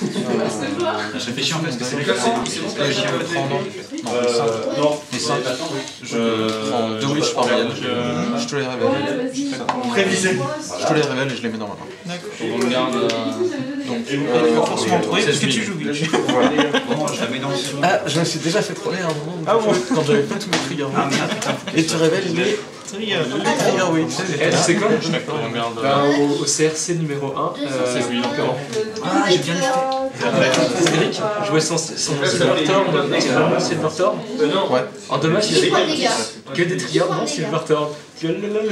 Speaker 4: Je réfléchis en fait, parce que c'est le cas, c'est bon,
Speaker 2: Et je prends non,
Speaker 5: Non,
Speaker 2: les cinq. Je prends deux wish par moyenne. Je te les révèle.
Speaker 5: prévisé.
Speaker 2: Je te les révèle et je les mets dans ma main.
Speaker 8: On regarde.
Speaker 2: Donc,
Speaker 1: Il faut forcément trouver parce que tu joues Witch.
Speaker 4: Je la mets dans le sous.
Speaker 2: ah, je me suis déjà fait troller à un moment
Speaker 1: Ah bon.
Speaker 2: quand j'avais pas tous mes triggers.
Speaker 4: Ah merde, putain.
Speaker 2: Et tu révèles les
Speaker 1: Trigger.
Speaker 2: triggers, oui.
Speaker 3: Eh, tu sais quoi
Speaker 8: On regarde.
Speaker 3: Bah, au, au C R C numéro un, euh,
Speaker 8: C'est lui, l'empereur.
Speaker 4: Ah, j'ai bien fait.
Speaker 3: Cédric jouait son, son Silverthorn, euh, Silverthorn.
Speaker 7: Non.
Speaker 2: Ouais.
Speaker 3: En dommage, il y
Speaker 6: Trois
Speaker 3: avait
Speaker 6: dégâts.
Speaker 3: que des triggers, non Silverthorn.
Speaker 6: Euh,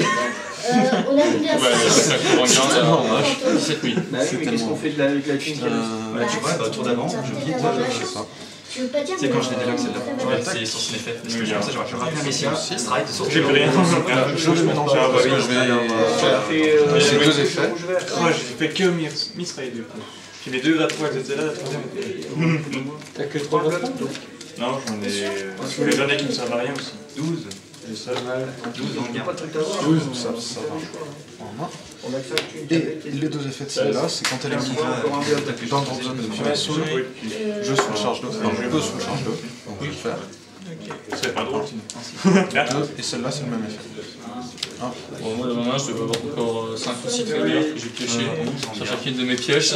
Speaker 6: on a mis la
Speaker 8: Ouais, on regarde.
Speaker 6: dix-sept
Speaker 8: huit.
Speaker 7: Bah oui, mais qu'est-ce qu'on fait de la avec la thune qui reste
Speaker 2: Euh,
Speaker 4: Bah, tu vois, bah, tour d'avant, je vide.
Speaker 2: je sais pas.
Speaker 6: Tu veux pas dire
Speaker 4: C'est quand je l'ai délogue celle-là.
Speaker 6: Ouais.
Speaker 4: Ouais, c'est sur Cinéfait. Parce que comme ça, j'aurais pu rappeler un Messia, stride, sur
Speaker 5: J'ai plus rien.
Speaker 2: Je vais mélanger parce que je vais.
Speaker 7: Ça a fait euh,
Speaker 2: J'ai deux effets.
Speaker 7: rouge vert.
Speaker 5: Ouais, j'ai fait que Miss Raider. J'ai mes deux grades trois qui étaient là, la troisième.
Speaker 3: T'as que trois grades.
Speaker 5: Non, j'en ai. Les derniers qui me servent à rien aussi.
Speaker 4: douze.
Speaker 5: Et ça,
Speaker 4: douze dans le
Speaker 7: Pas
Speaker 4: garde.
Speaker 7: de truc à voir.
Speaker 2: douze, ça, ça va. En main.
Speaker 7: On a que ça que tu
Speaker 2: Et les deux effets de celle-là, c'est quand elle est mise dans le drop zone de mes soul, je sous-charge d'eau. Enfin, je peux sous-charge d'eau. Donc je vais le faire.
Speaker 5: c'est pas drôle sinon.
Speaker 2: Deux, et celle-là, c'est le même effet. Hop.
Speaker 8: Bon, moi, dans ma main, je dois avoir encore cinq ou six triggers que j'ai pioché sur chacune de mes pioches.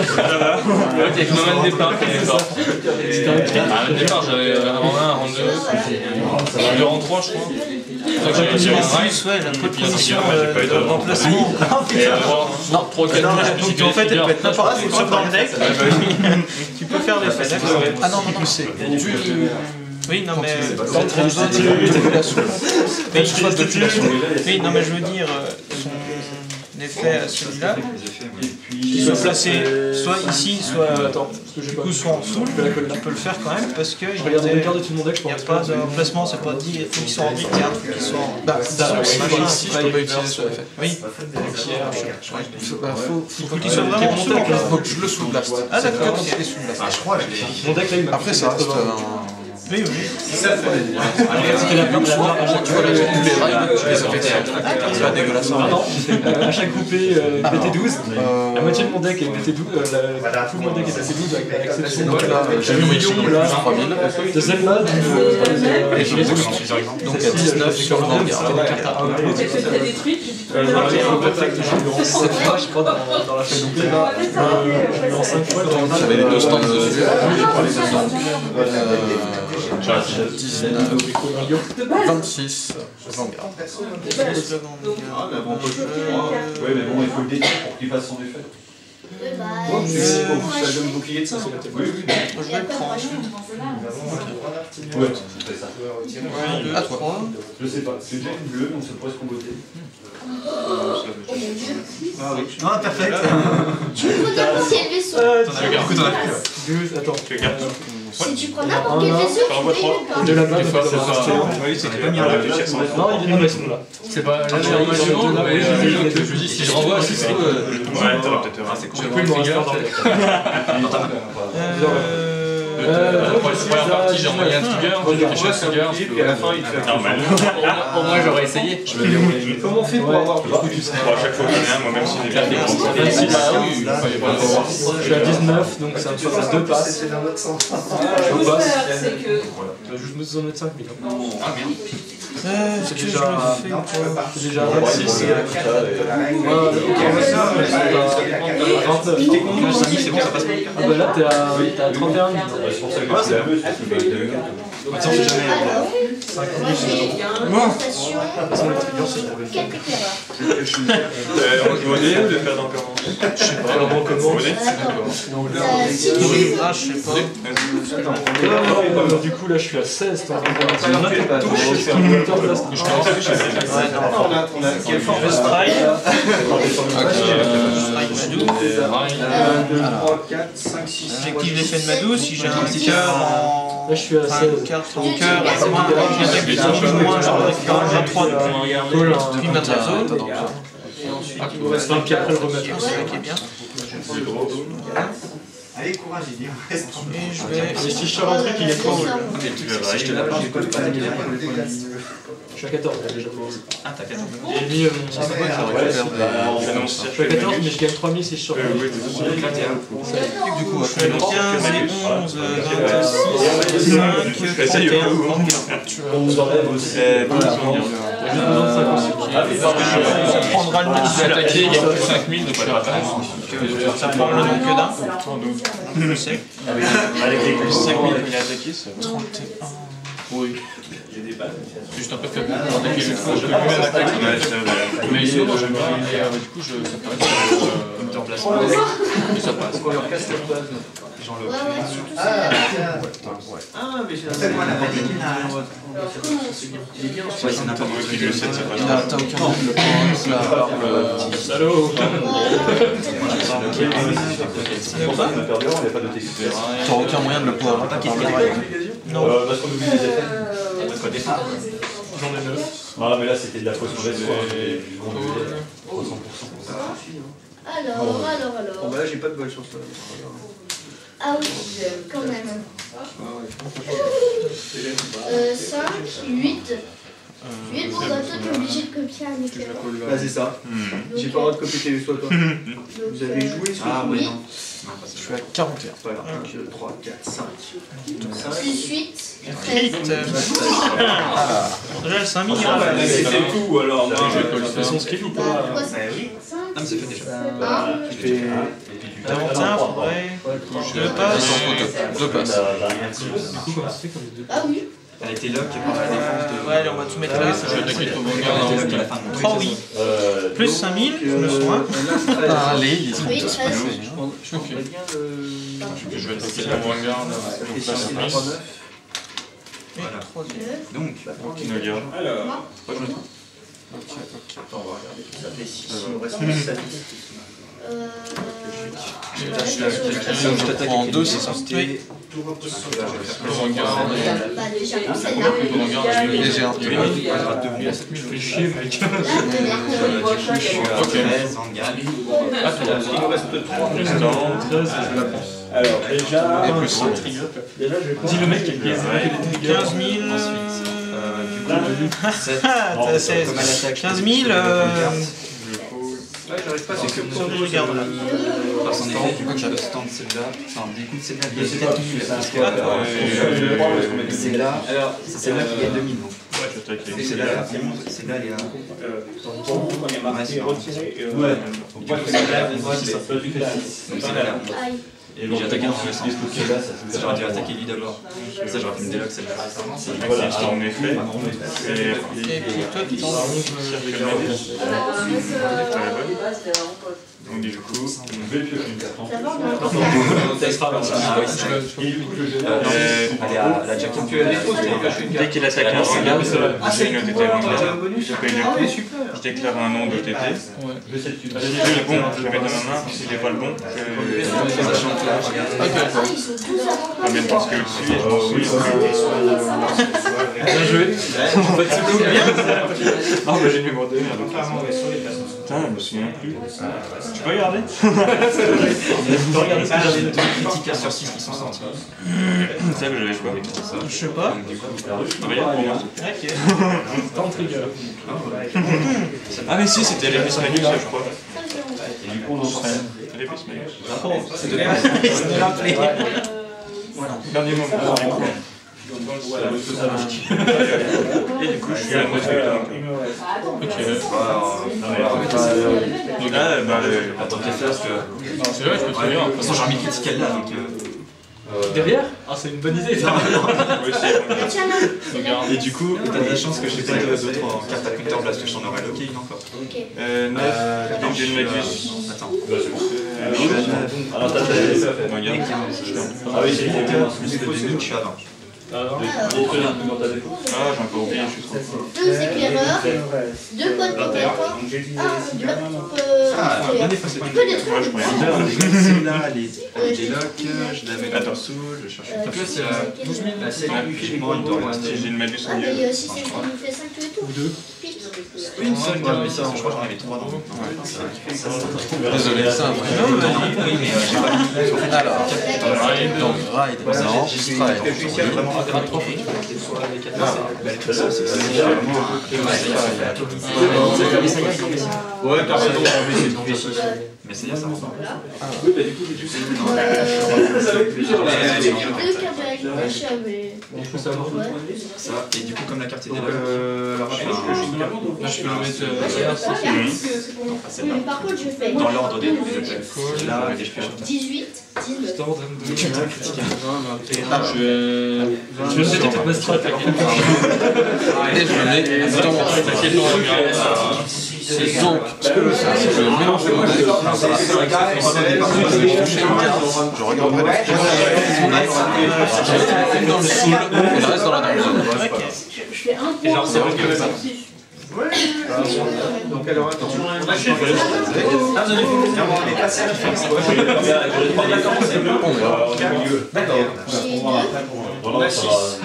Speaker 8: Avec ma main de départ. C'était un main de départ, j'avais avant un, avant deux. J'avais en trois, je crois. Donc j'avais tiré un rail.
Speaker 1: Ouais, la
Speaker 8: Puis un
Speaker 1: position
Speaker 8: trigger,
Speaker 1: de remplacement.
Speaker 8: Et avoir non, trois quatre
Speaker 1: Donc en fait, elle peut être n'importe où sauf dans le deck. Tu peux faire l'effet, d'accord.
Speaker 2: Ah non, non, non, c'est du.
Speaker 1: Oui, non, mais.
Speaker 2: Dans le drop zone, tu fais la soul.
Speaker 1: Mais
Speaker 2: Tu choisis depuis la soul.
Speaker 1: Oui, non, mais je veux dire, euh, son effet à celui-là, il peut placer soit ici, soit.
Speaker 3: Attends, parce que j'ai
Speaker 1: Du
Speaker 3: pas.
Speaker 1: coup, soit en dessous, tu peux le faire quand même parce que.
Speaker 3: Je regarde les cartes de tout mon deck, je
Speaker 1: Il n'y a
Speaker 3: pense.
Speaker 1: pas de remplacement, c'est pas dit, il faut qu'ils soient en huit cartes, il faut qu'ils soient en.
Speaker 2: Bah, si
Speaker 1: machin,
Speaker 2: ici, je peux pas utiliser son effet.
Speaker 1: Oui,
Speaker 2: Bah, faut,
Speaker 1: faut qu'il soit vraiment en dessous. en fait.
Speaker 2: faut que je le sous-blast.
Speaker 1: Ah, d'accord,
Speaker 2: Que quand
Speaker 1: ok.
Speaker 2: il est sous-blast.
Speaker 4: Je crois, je l'ai.
Speaker 3: Mon deck là, il m'a
Speaker 2: Après, ça reste un.
Speaker 1: Oui, oui.
Speaker 2: C'était la même fois, à chaque fois, les rails, tu les as fait. C'est pas dégueulasse.
Speaker 3: Ah non, euh, à chaque groupé euh, B T douze,
Speaker 2: Euh,
Speaker 3: la moitié de mon deck est B T douze, euh, la- tout mon deck est B T douze avec l'exception
Speaker 2: Donc là, j'ai mis
Speaker 3: million là,
Speaker 2: trois mille.
Speaker 3: de Zelda, du, euh,
Speaker 2: Et je
Speaker 3: les
Speaker 2: booste. Donc à dix-neuf sur le Vanguard.
Speaker 8: T'as des trucs,
Speaker 3: Euh, là, j'ai un perfect, j'ai eu en sept fois, je crois, dans, dans la feuille. Donc là, euh, j'ai eu en cinq fois. dans-
Speaker 2: J'avais les deux stands dessus. vingt-six Vanguard.
Speaker 5: Ouais, mais bon, il faut le détruire pour qu'il fasse son effet.
Speaker 6: Ouais, bah.
Speaker 7: Ouais, mais c'est bon,
Speaker 6: euh,
Speaker 7: ça donne le bouclier de ça.
Speaker 5: Oui, oui.
Speaker 6: Et après, on va jouer.
Speaker 5: Ouais, c'est ça.
Speaker 2: À toi.
Speaker 5: Je sais pas, c'est déjà une bleue, donc ça pourrait se comboter.
Speaker 4: Ah oui. Ah, perfect.
Speaker 6: Tu prends n'importe quel vaisseau.
Speaker 4: T'en as eu beaucoup, t'en as plus.
Speaker 3: douze, attends.
Speaker 6: Si tu prends n'importe quel vaisseau, tu
Speaker 5: envoies
Speaker 6: payes
Speaker 5: trois.
Speaker 6: le pas.
Speaker 3: De la main,
Speaker 8: Des fois, c'est
Speaker 3: de
Speaker 8: pas.
Speaker 4: Oui, c'était pas mis en live.
Speaker 3: Non, il est dans la son là.
Speaker 8: C'est pas. Là, j'ai un maximum, mais euh, je me dis, si je renvoie, c'est trop.
Speaker 5: Ouais, t'aurais peut-être
Speaker 8: Ah,
Speaker 5: un.
Speaker 8: c'est con. J'ai plus le trigger.
Speaker 4: Dans ta main.
Speaker 8: Euh, la première partie, j'ai envoyé un trigger, j'ai pioché un trigger.
Speaker 7: Puis à la fin, il te fait
Speaker 5: Normal.
Speaker 8: Au moins, j'aurais essayé.
Speaker 7: comment on fait pour avoir
Speaker 5: Bon, à chaque fois qu'il y en a un, moi même si j'ai bien fait.
Speaker 8: vingt-six, bah oui, bah, il y a pas de-
Speaker 3: Je suis à dix-neuf, donc ça me fait deux passes.
Speaker 7: C'est dans l'autre sens.
Speaker 3: Je passe.
Speaker 8: c'est que.
Speaker 3: Je vais juste me en mettre cinq mille.
Speaker 4: Ah merde.
Speaker 1: Est-ce que je le fais ou pas?
Speaker 3: C'est déjà vingt-six. Ouais, ok, ouais, ça, mais c'est pas vingt-neuf.
Speaker 4: C'est bon, ça passe pas.
Speaker 3: Ah bah là, t'es à, t'es à trente et un mille.
Speaker 5: C'est pour ça que c'est la bleue, c'est parce que bah,
Speaker 4: Attends, j'ai jamais.
Speaker 6: Moi, j'ai une station. Quelques éclaireurs.
Speaker 5: Euh, on est de faire encore.
Speaker 3: Je sais pas, alors on commence.
Speaker 6: Euh, si tu veux.
Speaker 1: Ah, je sais pas.
Speaker 3: Euh, Du coup, là, je suis à seize. T'es en train de faire un touche. Je fais un moteur place. Je commence.
Speaker 1: Ouais, non.
Speaker 7: On a, on a quelle forme
Speaker 1: Le strike.
Speaker 7: un, deux, trois, quatre, cinq, six.
Speaker 1: J'active l'effet de ma douce, si j'ai un cœur en.
Speaker 3: Là, je suis à
Speaker 1: Enfin,
Speaker 3: seize.
Speaker 1: carte en cœur, et moi, j'ai un deck qui est moins, j'en récupère un vingt-trois depuis, depuis ma zone. Et ensuite, il nous reste un, puis après le remettre. C'est ça qui est bien.
Speaker 4: Allez, courage, il dit.
Speaker 1: Et je vais.
Speaker 3: Et si je sors un truc, il est pas haut.
Speaker 4: Tu vas je te la part, j'ai pas de pas
Speaker 3: Je suis à quatorze là déjà.
Speaker 4: Ah, t'as quatorze.
Speaker 3: J'ai mis euh, mon
Speaker 2: Ça va, ça récupère des...
Speaker 3: je suis à quatorze, mais je gagne trois mille si je sors.
Speaker 2: Du coup,
Speaker 1: Je fais le quinze, onze, vingt-six, vingt-cinq, trente et un.
Speaker 5: On vous enlève aussi.
Speaker 8: Euh, bon,
Speaker 3: J'ai juste besoin de cinq aussi.
Speaker 1: Ça prendra le même
Speaker 8: je vais attaquer, il y a plus de cinq mille, donc je vais attaquer.
Speaker 1: Ça prend le nom que d'un. Je sais.
Speaker 5: Avec les clés.
Speaker 8: cinq mille, il a attaqué, ça va.
Speaker 1: trente et un.
Speaker 8: Oui. C'est juste un peu faible pour attaquer le coup, je peux lui attaquer. Mais sinon, moi j'aime bien, et euh, du coup, je, ça permet de euh, en place. Et ça passe.
Speaker 7: On leur casse la base.
Speaker 6: Ouais, ouais, surtout ça.
Speaker 7: Ah, mais c'est
Speaker 4: C'est moi la partie qui
Speaker 7: Il est bien.
Speaker 4: Ouais, c'est n'importe quoi.
Speaker 2: Il n'a atteint aucun nombre de points, la barre, le...
Speaker 3: Salaud.
Speaker 5: C'est pour ça qu'on a perdu, on n'a pas de texte.
Speaker 2: T'auras aucun moyen de le pouvoir.
Speaker 1: Non.
Speaker 5: Parce qu'on oublie les effets.
Speaker 3: J'en ai neuf.
Speaker 5: Ah, mais là c'était de la fausse mauvaise foi. cent pour cent.
Speaker 6: Alors, alors,
Speaker 7: Bon,
Speaker 6: alors.
Speaker 7: bah là, j'ai pas de bol sur ça.
Speaker 6: Ah oui, quand même. Euh, cinq, huit. huit, bon, bah toi, t'es obligé de copier un éclaireur.
Speaker 7: Bah, c'est ça. J'ai pas le droit de copier tes soit toi. Vous avez joué sur
Speaker 4: Ah, oui, non.
Speaker 2: Je suis à quarante et un.
Speaker 7: C'est pas grave. un, deux, trois, quatre, cinq.
Speaker 6: Plus huit,
Speaker 1: Hit.
Speaker 6: treize.
Speaker 1: Déjà, c'est un million.
Speaker 8: C'était
Speaker 5: tout alors.
Speaker 8: Je fais son skill ou
Speaker 6: Bah,
Speaker 8: pas?
Speaker 6: pourquoi ça
Speaker 4: oui. Non, mais c'est fait déjà.
Speaker 6: un,
Speaker 1: quarante et un, faudrait que je le passe.
Speaker 2: Deux passes.
Speaker 3: Du coup, comment ça fait comme les deux?
Speaker 6: ah oui.
Speaker 4: Elle était lock par la défense de.
Speaker 1: Ouais, allez, on va tout mettre là.
Speaker 8: Je vais attaquer le
Speaker 4: Elle
Speaker 8: Vanguard
Speaker 4: était
Speaker 8: en
Speaker 4: lock à la fin de mon
Speaker 1: trois oui.
Speaker 5: Euh,
Speaker 1: Plus cinq mille, je me soins.
Speaker 2: Ah, allez, ils sont
Speaker 6: Oui,
Speaker 2: tous
Speaker 6: treize.
Speaker 2: passés.
Speaker 7: Je prendrais bien le.
Speaker 8: Je vais attaquer le Vanguard.
Speaker 7: Et si c'est trois neuf.
Speaker 1: Et
Speaker 4: Voilà.
Speaker 1: troisième.
Speaker 4: Donc,
Speaker 8: Kinogarde.
Speaker 5: Alors.
Speaker 2: Ok, ok.
Speaker 7: Ça fait six. Il nous reste plus sept.
Speaker 6: Euh.
Speaker 2: Je te prends en deux, c'est ça.
Speaker 1: Oui.
Speaker 8: Le Vanguard.
Speaker 6: Bah, déjà, pour celle-là.
Speaker 8: Le Vanguard, je vais
Speaker 2: Et j'ai un
Speaker 8: Il a sept mille, fais chier, mec.
Speaker 6: Là, dernière.
Speaker 4: je suis à treize, Vanguard.
Speaker 8: Ah, toi.
Speaker 7: Il nous reste trois.
Speaker 3: treize, je la pense.
Speaker 5: Alors, déjà.
Speaker 2: Et plus cinq.
Speaker 5: Déjà, je vais
Speaker 3: Dis le mec qui a gagné.
Speaker 1: quinze mille.
Speaker 4: sept.
Speaker 1: Ah, t'as seize.
Speaker 4: Comme à l'attaque.
Speaker 1: quinze mille. euh,
Speaker 7: Ouais, j'arrive pas, c'est que
Speaker 1: Sur le regarde là.
Speaker 4: Parce qu'en effet, du coup, je stand celle-là. Enfin, du coup, celle-là, il y a quatre mille. Parce que celle-là, c'est celle-là qui gagne deux mille. Donc,
Speaker 8: Ouais,
Speaker 4: celle-là, elle a onze. Celle-là, elle est à.
Speaker 5: il y a marqué retiré.
Speaker 4: Ouais.
Speaker 5: Donc, celle-là, c'est ça.
Speaker 4: Donc, celle-là, elle a onze.
Speaker 6: Aïe.
Speaker 4: Et j'ai attaqué dans le sens. Ça, j'aurais dû attaquer lui d'abord. Ça, j'aurais fait une déloc celle-là.
Speaker 8: Voilà, en effet.
Speaker 1: Et puis toi, tu t'en
Speaker 8: Donc du coup,
Speaker 6: Ça va, on a
Speaker 4: Elle est à la jacket.
Speaker 8: dès qu'il attaque un cigare, j'ai une O T T
Speaker 7: un bonus.
Speaker 8: Je paye
Speaker 7: Ah
Speaker 8: le
Speaker 7: ouais,
Speaker 8: coup,
Speaker 7: super.
Speaker 8: je déclare un nom d'O T T. Si j'ai le bon, je le mets dans ma main. Si j'ai pas le bon, je...
Speaker 6: Ah, ils sont tous à
Speaker 8: Ah, bien parce que au-dessus, je m'en souviens.
Speaker 3: Bien joué.
Speaker 8: Ah, bah j'ai numéro deux. Putain, je me souviens plus. Tu peux regarder?
Speaker 4: Critiques sur six qui sont sortis.
Speaker 8: C'est ça que j'avais quoi?
Speaker 1: Je sais pas.
Speaker 8: Regarde pour moi.
Speaker 1: Ok.
Speaker 3: Tant de trigger.
Speaker 8: Ah, mais si, c'était l'épée Magnus, je crois.
Speaker 5: Et du coup, on en prend.
Speaker 8: L'épée Magnus.
Speaker 4: C'est de la.
Speaker 8: Dernier moment. Et du coup, je suis à moitié là. Ok. Ah, bah, le...
Speaker 4: Attends, qu'à faire parce que.
Speaker 8: c'est vrai, je peux te dire.
Speaker 4: De toute façon, j'ai remis critical là donc.
Speaker 3: Derrière? Ah, c'est une bonne idée.
Speaker 8: Oui, c'est
Speaker 6: Tiens, là, c'est là.
Speaker 4: Et du coup, t'as de la chance que je fais pas d'autres cartes à counter blast que je t'en aurais locké une encore.
Speaker 6: Ok.
Speaker 8: Euh, neuf, donc j'ai le Magus.
Speaker 4: Attends.
Speaker 8: Euh,
Speaker 5: Alors, t'as fait ça.
Speaker 8: Regarde.
Speaker 5: Ah oui, c'est l'idée.
Speaker 4: Plus le déni, je suis à vingt.
Speaker 8: Ah, j'ai encore oublié, je suis trop fort.
Speaker 6: Deux éclaireurs, deux potes combattants, un bloc euh,
Speaker 4: Ah,
Speaker 6: nucléaire.
Speaker 4: bonne efface.
Speaker 6: Que des
Speaker 8: Moi, je
Speaker 6: trucs.
Speaker 8: prends
Speaker 4: Celle-là, elle est elle est déloc, je la mets
Speaker 8: Attends.
Speaker 4: dessous, je cherche
Speaker 6: Euh,
Speaker 4: une
Speaker 6: tu sais,
Speaker 4: carte.
Speaker 6: c'est quel-
Speaker 4: La celle-là, il fait des points, il doit rester.
Speaker 8: Si j'ai une Malus
Speaker 6: Ah,
Speaker 8: au
Speaker 6: mais
Speaker 8: milieu.
Speaker 6: euh, si c'est ça nous fait cinq tous les tours.
Speaker 3: Deux.
Speaker 6: Pique.
Speaker 4: Une seule carte de six, je crois que j'en avais trois.
Speaker 2: Désolé, c'est un vrai.
Speaker 4: Non, oui, mais j'ai pas mis.
Speaker 2: Alors, donc Ride, non, Stride.
Speaker 7: Ouais, t'as raison, mais c'est
Speaker 4: mais c'est ça.
Speaker 6: Oui, bah du coup, j'ai juste. Deux cartes de la gauche, mais.
Speaker 4: Ça, et du coup, comme la carte était là.
Speaker 8: Là, je peux le mettre.
Speaker 6: Mais par contre, je fais.
Speaker 4: Dans l'ordre des objets. Là, et je pioche comme ça.
Speaker 6: dix-huit, dix-neuf.
Speaker 8: Je vais peut-être être ma strat attaquer.
Speaker 2: Et je le mets dans mon
Speaker 8: Attaquer dans la garde.
Speaker 2: Donc, ce que je fais, c'est que je mélange le deck. Je regarderai la fiche. Une dans le soul et le reste dans la dungeon.
Speaker 6: Je fais un
Speaker 8: Et genre, c'est
Speaker 6: point.
Speaker 8: vrai que ça.
Speaker 7: Donc alors attends.
Speaker 4: Ah, vous avez fait on est passé à la fin.
Speaker 7: D'accord.
Speaker 6: J'ai deux.
Speaker 7: On a six.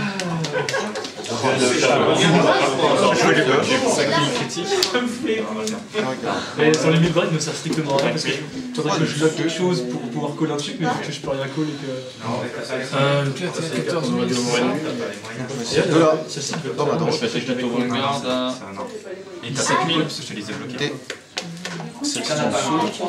Speaker 3: Mais sur les mille bras, il ne sert strictement à rien parce que faudrait que je bloque quelque chose pour pouvoir coller un truc, mais vu que je peux rien coller et que.
Speaker 8: Euh, quatorze mille.
Speaker 2: De là, dans ma
Speaker 8: Je
Speaker 2: danse.
Speaker 8: vais attaquer le tour de garde à
Speaker 4: Et t'as cinq mille parce que je te les ai bloqués.
Speaker 2: C'est le soul.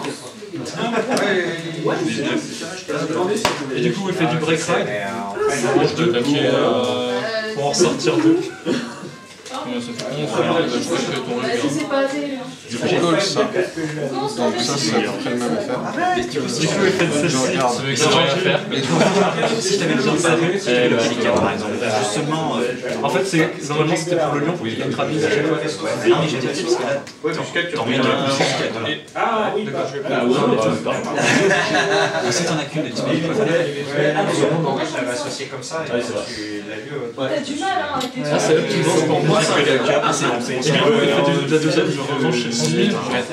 Speaker 3: Et du coup, il fait du break ride
Speaker 8: Je vais attaquer euh,
Speaker 3: pour en sortir deux.
Speaker 8: combien ça fait onze, je crois que je vais tourner le garde.
Speaker 2: Je colle ça. Donc ça, ça fait le même effet.
Speaker 3: Du coup, il fait de
Speaker 2: Je
Speaker 3: celle-ci.
Speaker 2: regarde.
Speaker 8: C'est vrai que ça va rien faire.
Speaker 4: Si je t'avais bien parlé, si j'avais le handicap par exemple, justement.
Speaker 3: En fait, c'est normalement c'était pour le lion pour qu'il gagne rapide à chaque fois.
Speaker 4: Ah, mais j'ai dit parce que là,
Speaker 7: Ouais, jusqu'à que tu
Speaker 4: t'en mets deux jusqu'à deux.
Speaker 7: Ah oui,
Speaker 3: D'accord, je vais
Speaker 8: Ah, ouais,
Speaker 4: Donc si t'en as qu'une, tu mets une fois.
Speaker 7: je l'avais associé comme ça et tu l'as vu.
Speaker 6: T'as du mal, hein, avec les
Speaker 3: Ah, c'est eux qui vendent pour moi.
Speaker 4: Ah, c'est bon, c'est
Speaker 3: Et du coup, il fait de la deuxième, je revanche chez onze mille.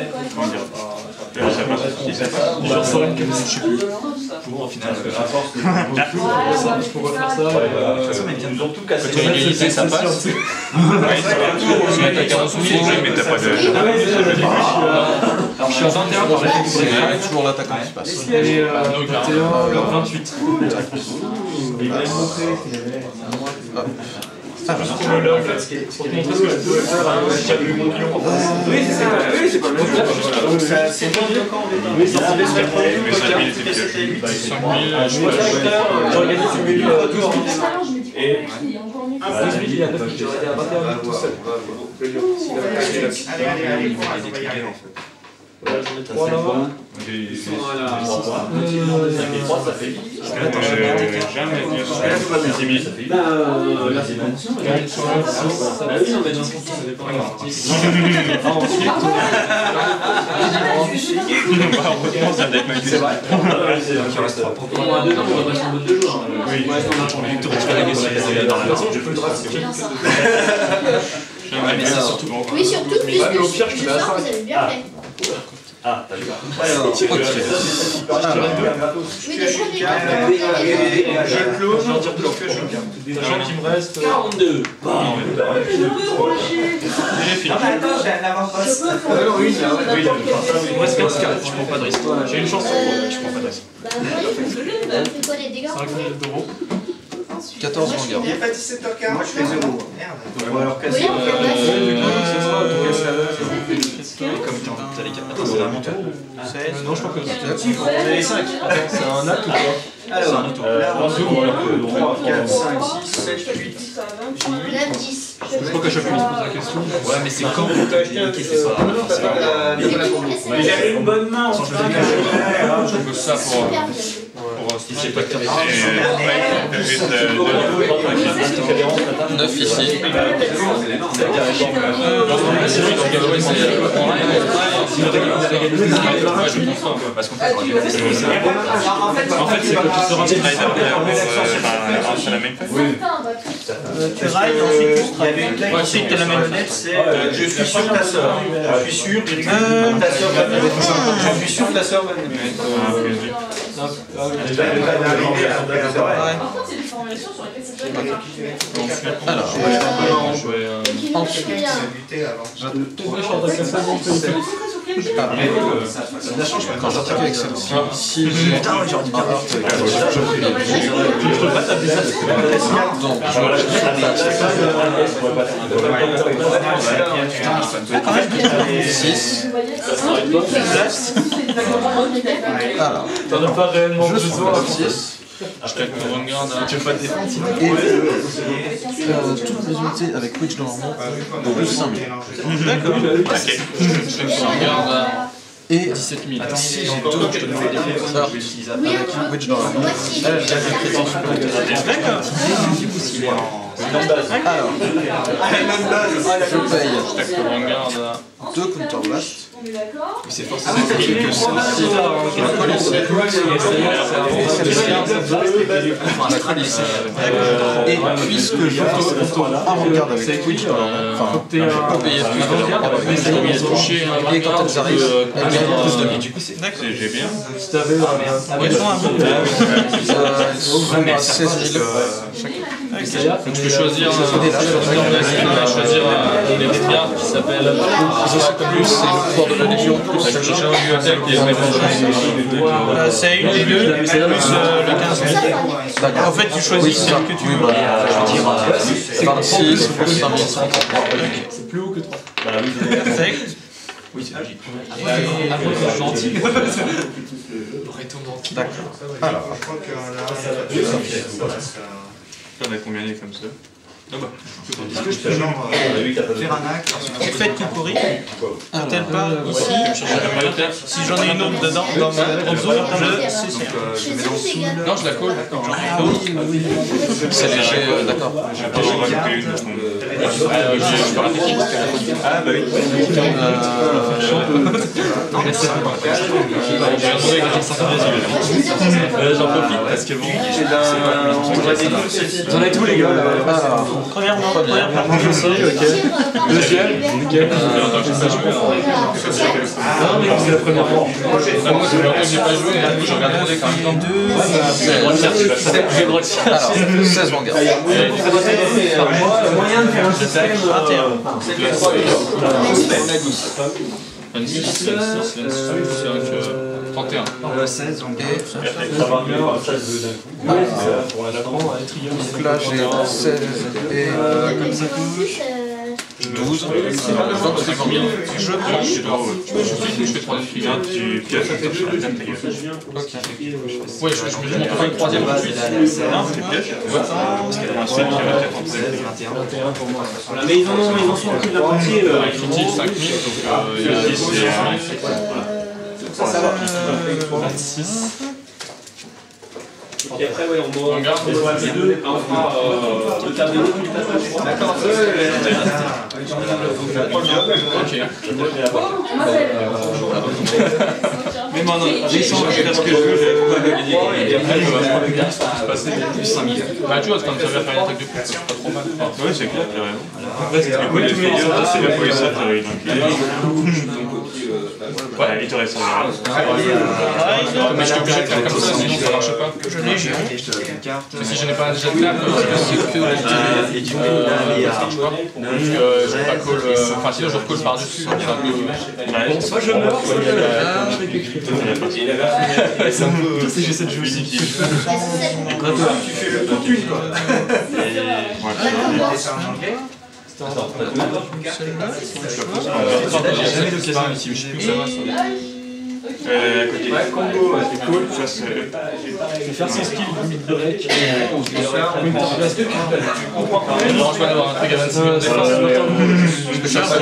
Speaker 3: Genre ça aurait comme si je sais plus.
Speaker 4: pour au final.
Speaker 3: Ça, je pourrais faire ça.
Speaker 4: De toute façon, mais ils ont tout cassé.
Speaker 8: Quand tu as égalité, ça passe. Tu vas attaquer à onze mille, mais t'as pas de.
Speaker 3: Alors je suis à vingt et un par exemple.
Speaker 2: C'est toujours l'attaquant qui passe.
Speaker 3: Et euh, vingt et un, vingt-huit.
Speaker 2: Ah,
Speaker 3: Pour te montrer ce que je peux faire.
Speaker 7: Oui, c'est pas le même jeu. Donc ça, c'est bien bloquant au départ. Oui, ça se fait prendre une carte, c'était huit.
Speaker 8: cinq mille,
Speaker 7: Je vois l'acteur, j'ai regardé sur le milieu à douze mille.
Speaker 6: je me dis,
Speaker 7: Et-
Speaker 6: il est encore mieux.
Speaker 7: Ah,
Speaker 3: douze mille, il y a neuf mille, j'étais à vingt et un tout seul.
Speaker 7: Allez, allez, allez,
Speaker 4: Il va les détruire en fait.
Speaker 3: Là, j'en ai trois là-bas.
Speaker 8: C'est vrai.
Speaker 4: Donc il reste trois pour
Speaker 3: On a deux ans, on va passer une bonne deux jours.
Speaker 4: Tu vas négocier dans la
Speaker 3: De toute façon, je
Speaker 4: main.
Speaker 3: peux le tracer.
Speaker 4: Mais ça, surtout.
Speaker 6: Oui, surtout, plus
Speaker 3: Ouais, mais au
Speaker 6: que
Speaker 3: pire, je te
Speaker 6: ce
Speaker 3: mets à
Speaker 6: soir,
Speaker 3: cinq.
Speaker 6: vous avez bien fait.
Speaker 5: Ah, t'as vu là.
Speaker 2: Alors, ok.
Speaker 7: Je
Speaker 6: Oui, des premiers
Speaker 7: Et
Speaker 6: cartes.
Speaker 7: je close,
Speaker 3: Je retire deux.
Speaker 7: que je garde.
Speaker 3: Sachant qu'il me reste.
Speaker 7: quarante-deux.
Speaker 3: Il me reste quinze cartes, je prends pas de risque. J'ai une chance, je prends pas de risque.
Speaker 6: Bah, moi, il fait quoi les dégâts?
Speaker 3: cinq mille d'euros.
Speaker 2: quatorze en garde.
Speaker 7: pas dix-sept heures quinze. Moi, je fais zéro. Merde. Alors,
Speaker 6: Oui,
Speaker 7: casser.
Speaker 6: on fait passer.
Speaker 3: Du coup, ce sera
Speaker 7: on casse la
Speaker 4: Et comme t'as les cartes. Attends, c'est vraiment tout.
Speaker 3: Euh, Non, je crois que c'est
Speaker 7: On a les cinq.
Speaker 3: c'est un acte ou pas?
Speaker 7: Alors,
Speaker 4: un auto.
Speaker 7: trois, quatre, cinq, six, sept, huit.
Speaker 6: neuf, dix.
Speaker 3: Je crois qu'à chaque fois, on se pose la question.
Speaker 4: Ouais, mais c'est quand t'as acheté un qui c'est pas.
Speaker 7: Mais j'avais une bonne main.
Speaker 4: Sans jouer des cartes.
Speaker 8: Je bosse ça pour.
Speaker 6: Super bien.
Speaker 8: Pour si j'ai pas de carte.
Speaker 2: neuf ici.
Speaker 4: Parce qu'en fait, j'aurais fait ça.
Speaker 3: En fait, c'est que tu seras
Speaker 1: C'est la même
Speaker 7: Tu railles, ensuite tu strikes. Ensuite, tu as la même fenêtre, c'est euh, je suis sûr que ta soeur. Je suis sûr, virgule, ta soeur va venir. Je suis sûr que ta soeur va venir.
Speaker 3: Ah oui.
Speaker 7: Elle va arriver après avoir-
Speaker 6: Par contre, c'est des formules
Speaker 2: Alors,
Speaker 8: jouer un.
Speaker 2: ensuite, quand j'attaque avec celle-ci, si j'ai un heurt avec celle-ci, je fais les donc je six. Alors,
Speaker 3: t'en as pas réellement
Speaker 2: je
Speaker 3: besoin.
Speaker 2: six.
Speaker 8: Je claque le Vanguard.
Speaker 2: Tu veux pas te défendre sinon. Et euh, toutes les unités avec Witch dans leur nom, plus cinq mille.
Speaker 1: D'accord.
Speaker 8: Ok. Je claque le Vanguard à
Speaker 2: Et
Speaker 8: dix-sept mille.
Speaker 2: si j'ai deux heurts avec Witch dans leur nom, elle a des crédits supplémentaires.
Speaker 1: D'accord.
Speaker 2: Alors, je paye
Speaker 8: Je claque le Vanguard à.
Speaker 2: deux counterblast.
Speaker 4: C'est forcément
Speaker 2: Que celle-ci, la colle ici. Et celle-ci, la colle ici. Et puisque je tourne avant-garde avec Twitch dans leur nom, enfin, je peux payer plus de avant-garde avec Twitch dans leur nom. Et quand elles arrivent, elles gagnent plus de vie. Du coup, c'est
Speaker 1: D'accord.
Speaker 8: J'ai bien.
Speaker 3: Si t'avais un.
Speaker 1: Ouais, ils sont un peu.
Speaker 2: Ils sont à seize mille chacun.
Speaker 8: Donc je peux choisir un. Je peux choisir un extra qui s'appelle.
Speaker 2: Plus c'est le pouvoir de la Légion, plus
Speaker 8: Je peux changer un bibliothèque et mettre en chose.
Speaker 1: Euh, C'est une des deux, plus euh, le quinze mille.
Speaker 2: D'accord.
Speaker 1: En fait, tu choisis celle que tu
Speaker 2: Oui,
Speaker 1: veux.
Speaker 2: voilà. vingt-six plus cinq mille cent trente.
Speaker 3: C'est plus haut que trois.
Speaker 1: Perfect.
Speaker 4: Oui, c'est logique.
Speaker 3: Gentil.
Speaker 2: D'accord. Alors,
Speaker 8: On a combien les comme ça?
Speaker 4: Est-ce que je peux genre faire un acte?
Speaker 1: Faites tout pourri. Quand elle part ici,
Speaker 8: Je cherche la bibliothèque.
Speaker 1: si j'en ai une autre dedans, dans ma zone, je sais
Speaker 4: Donc euh, je mets dans le sous.
Speaker 8: Non, je la colle.
Speaker 2: ah oui, oui. C'est léger, euh, d'accord.
Speaker 8: J'ai pas rajouté une. Je peux rajouter.
Speaker 5: Ah bah oui.
Speaker 8: J'en profite parce que bon.
Speaker 3: Vous en avez tous les gars là.
Speaker 2: Alors,
Speaker 1: premièrement, première partie.
Speaker 3: Deuxième, nickel.
Speaker 8: Ça fait longtemps que j'ai pas joué.
Speaker 3: Non, mais c'est la première fois.
Speaker 8: Moi, ça fait longtemps que j'ai pas joué. Du coup, je regarde mon deck en même temps.
Speaker 2: seize.
Speaker 8: J'ai le droit de tirer.
Speaker 2: Alors, seize vanguards.
Speaker 3: Moyen de faire un système.
Speaker 1: vingt et un.
Speaker 8: vingt-six, vingt-six, vingt-cinq, trente et un.
Speaker 4: seize, donc
Speaker 2: Donc là, j'ai seize et
Speaker 6: Comme ça touche.
Speaker 2: douze. vingt-six vanguards.
Speaker 8: Je prends. Je fais trois filles. Tu pioches.
Speaker 2: Ok.
Speaker 8: Ouais, je me monte pas une troisième tout de suite.
Speaker 1: Non, tu pioches.
Speaker 3: Mais ils en ont, ils en sont pris de la moitié.
Speaker 8: Un critique cinq mille, donc il y a dix et vingt-six.
Speaker 3: Et après, ouais, on regarde les deux. On fera le tableau. D'accord.
Speaker 8: Ok.
Speaker 1: Mais mon descendre jusqu'à ce que je veux, j'avais pas gagné.
Speaker 8: Et après, je vais passer plus cinq mille. Bah, tu vois, c'est comme ça, je vais faire une attaque de plus, c'est pas trop mal.
Speaker 5: Ouais, c'est clair, t'as raison. Du coup, les figures, c'est la police, ça t'arrive. Ouais, il te reste un.
Speaker 8: Mais je suis obligé de faire comme ça, sinon ça marche pas.
Speaker 1: Je l'ai, j'ai.
Speaker 8: Mais si je n'ai pas un jet de lame, c'est que le
Speaker 4: et du coup, là, les
Speaker 8: ça marche pas. Donc euh, je vais pas call. euh, Enfin, sinon je recolle par-dessus. Comme ça,
Speaker 3: Moi je meurs.
Speaker 5: C'est un peu.
Speaker 3: Si j'essaie de jouer aussi.
Speaker 7: Tu fais le toute une quoi.
Speaker 8: j'ai jamais l'occasion ici, mais je sais plus où ça va.
Speaker 5: Euh, à côté.
Speaker 3: Ouais, combo, c'est cool.
Speaker 5: Ça, c'est.
Speaker 3: Je vais faire son skill limit break.
Speaker 8: Non, je vais avoir un truc à vingt-six mille de défense.
Speaker 1: Je peux faire ça.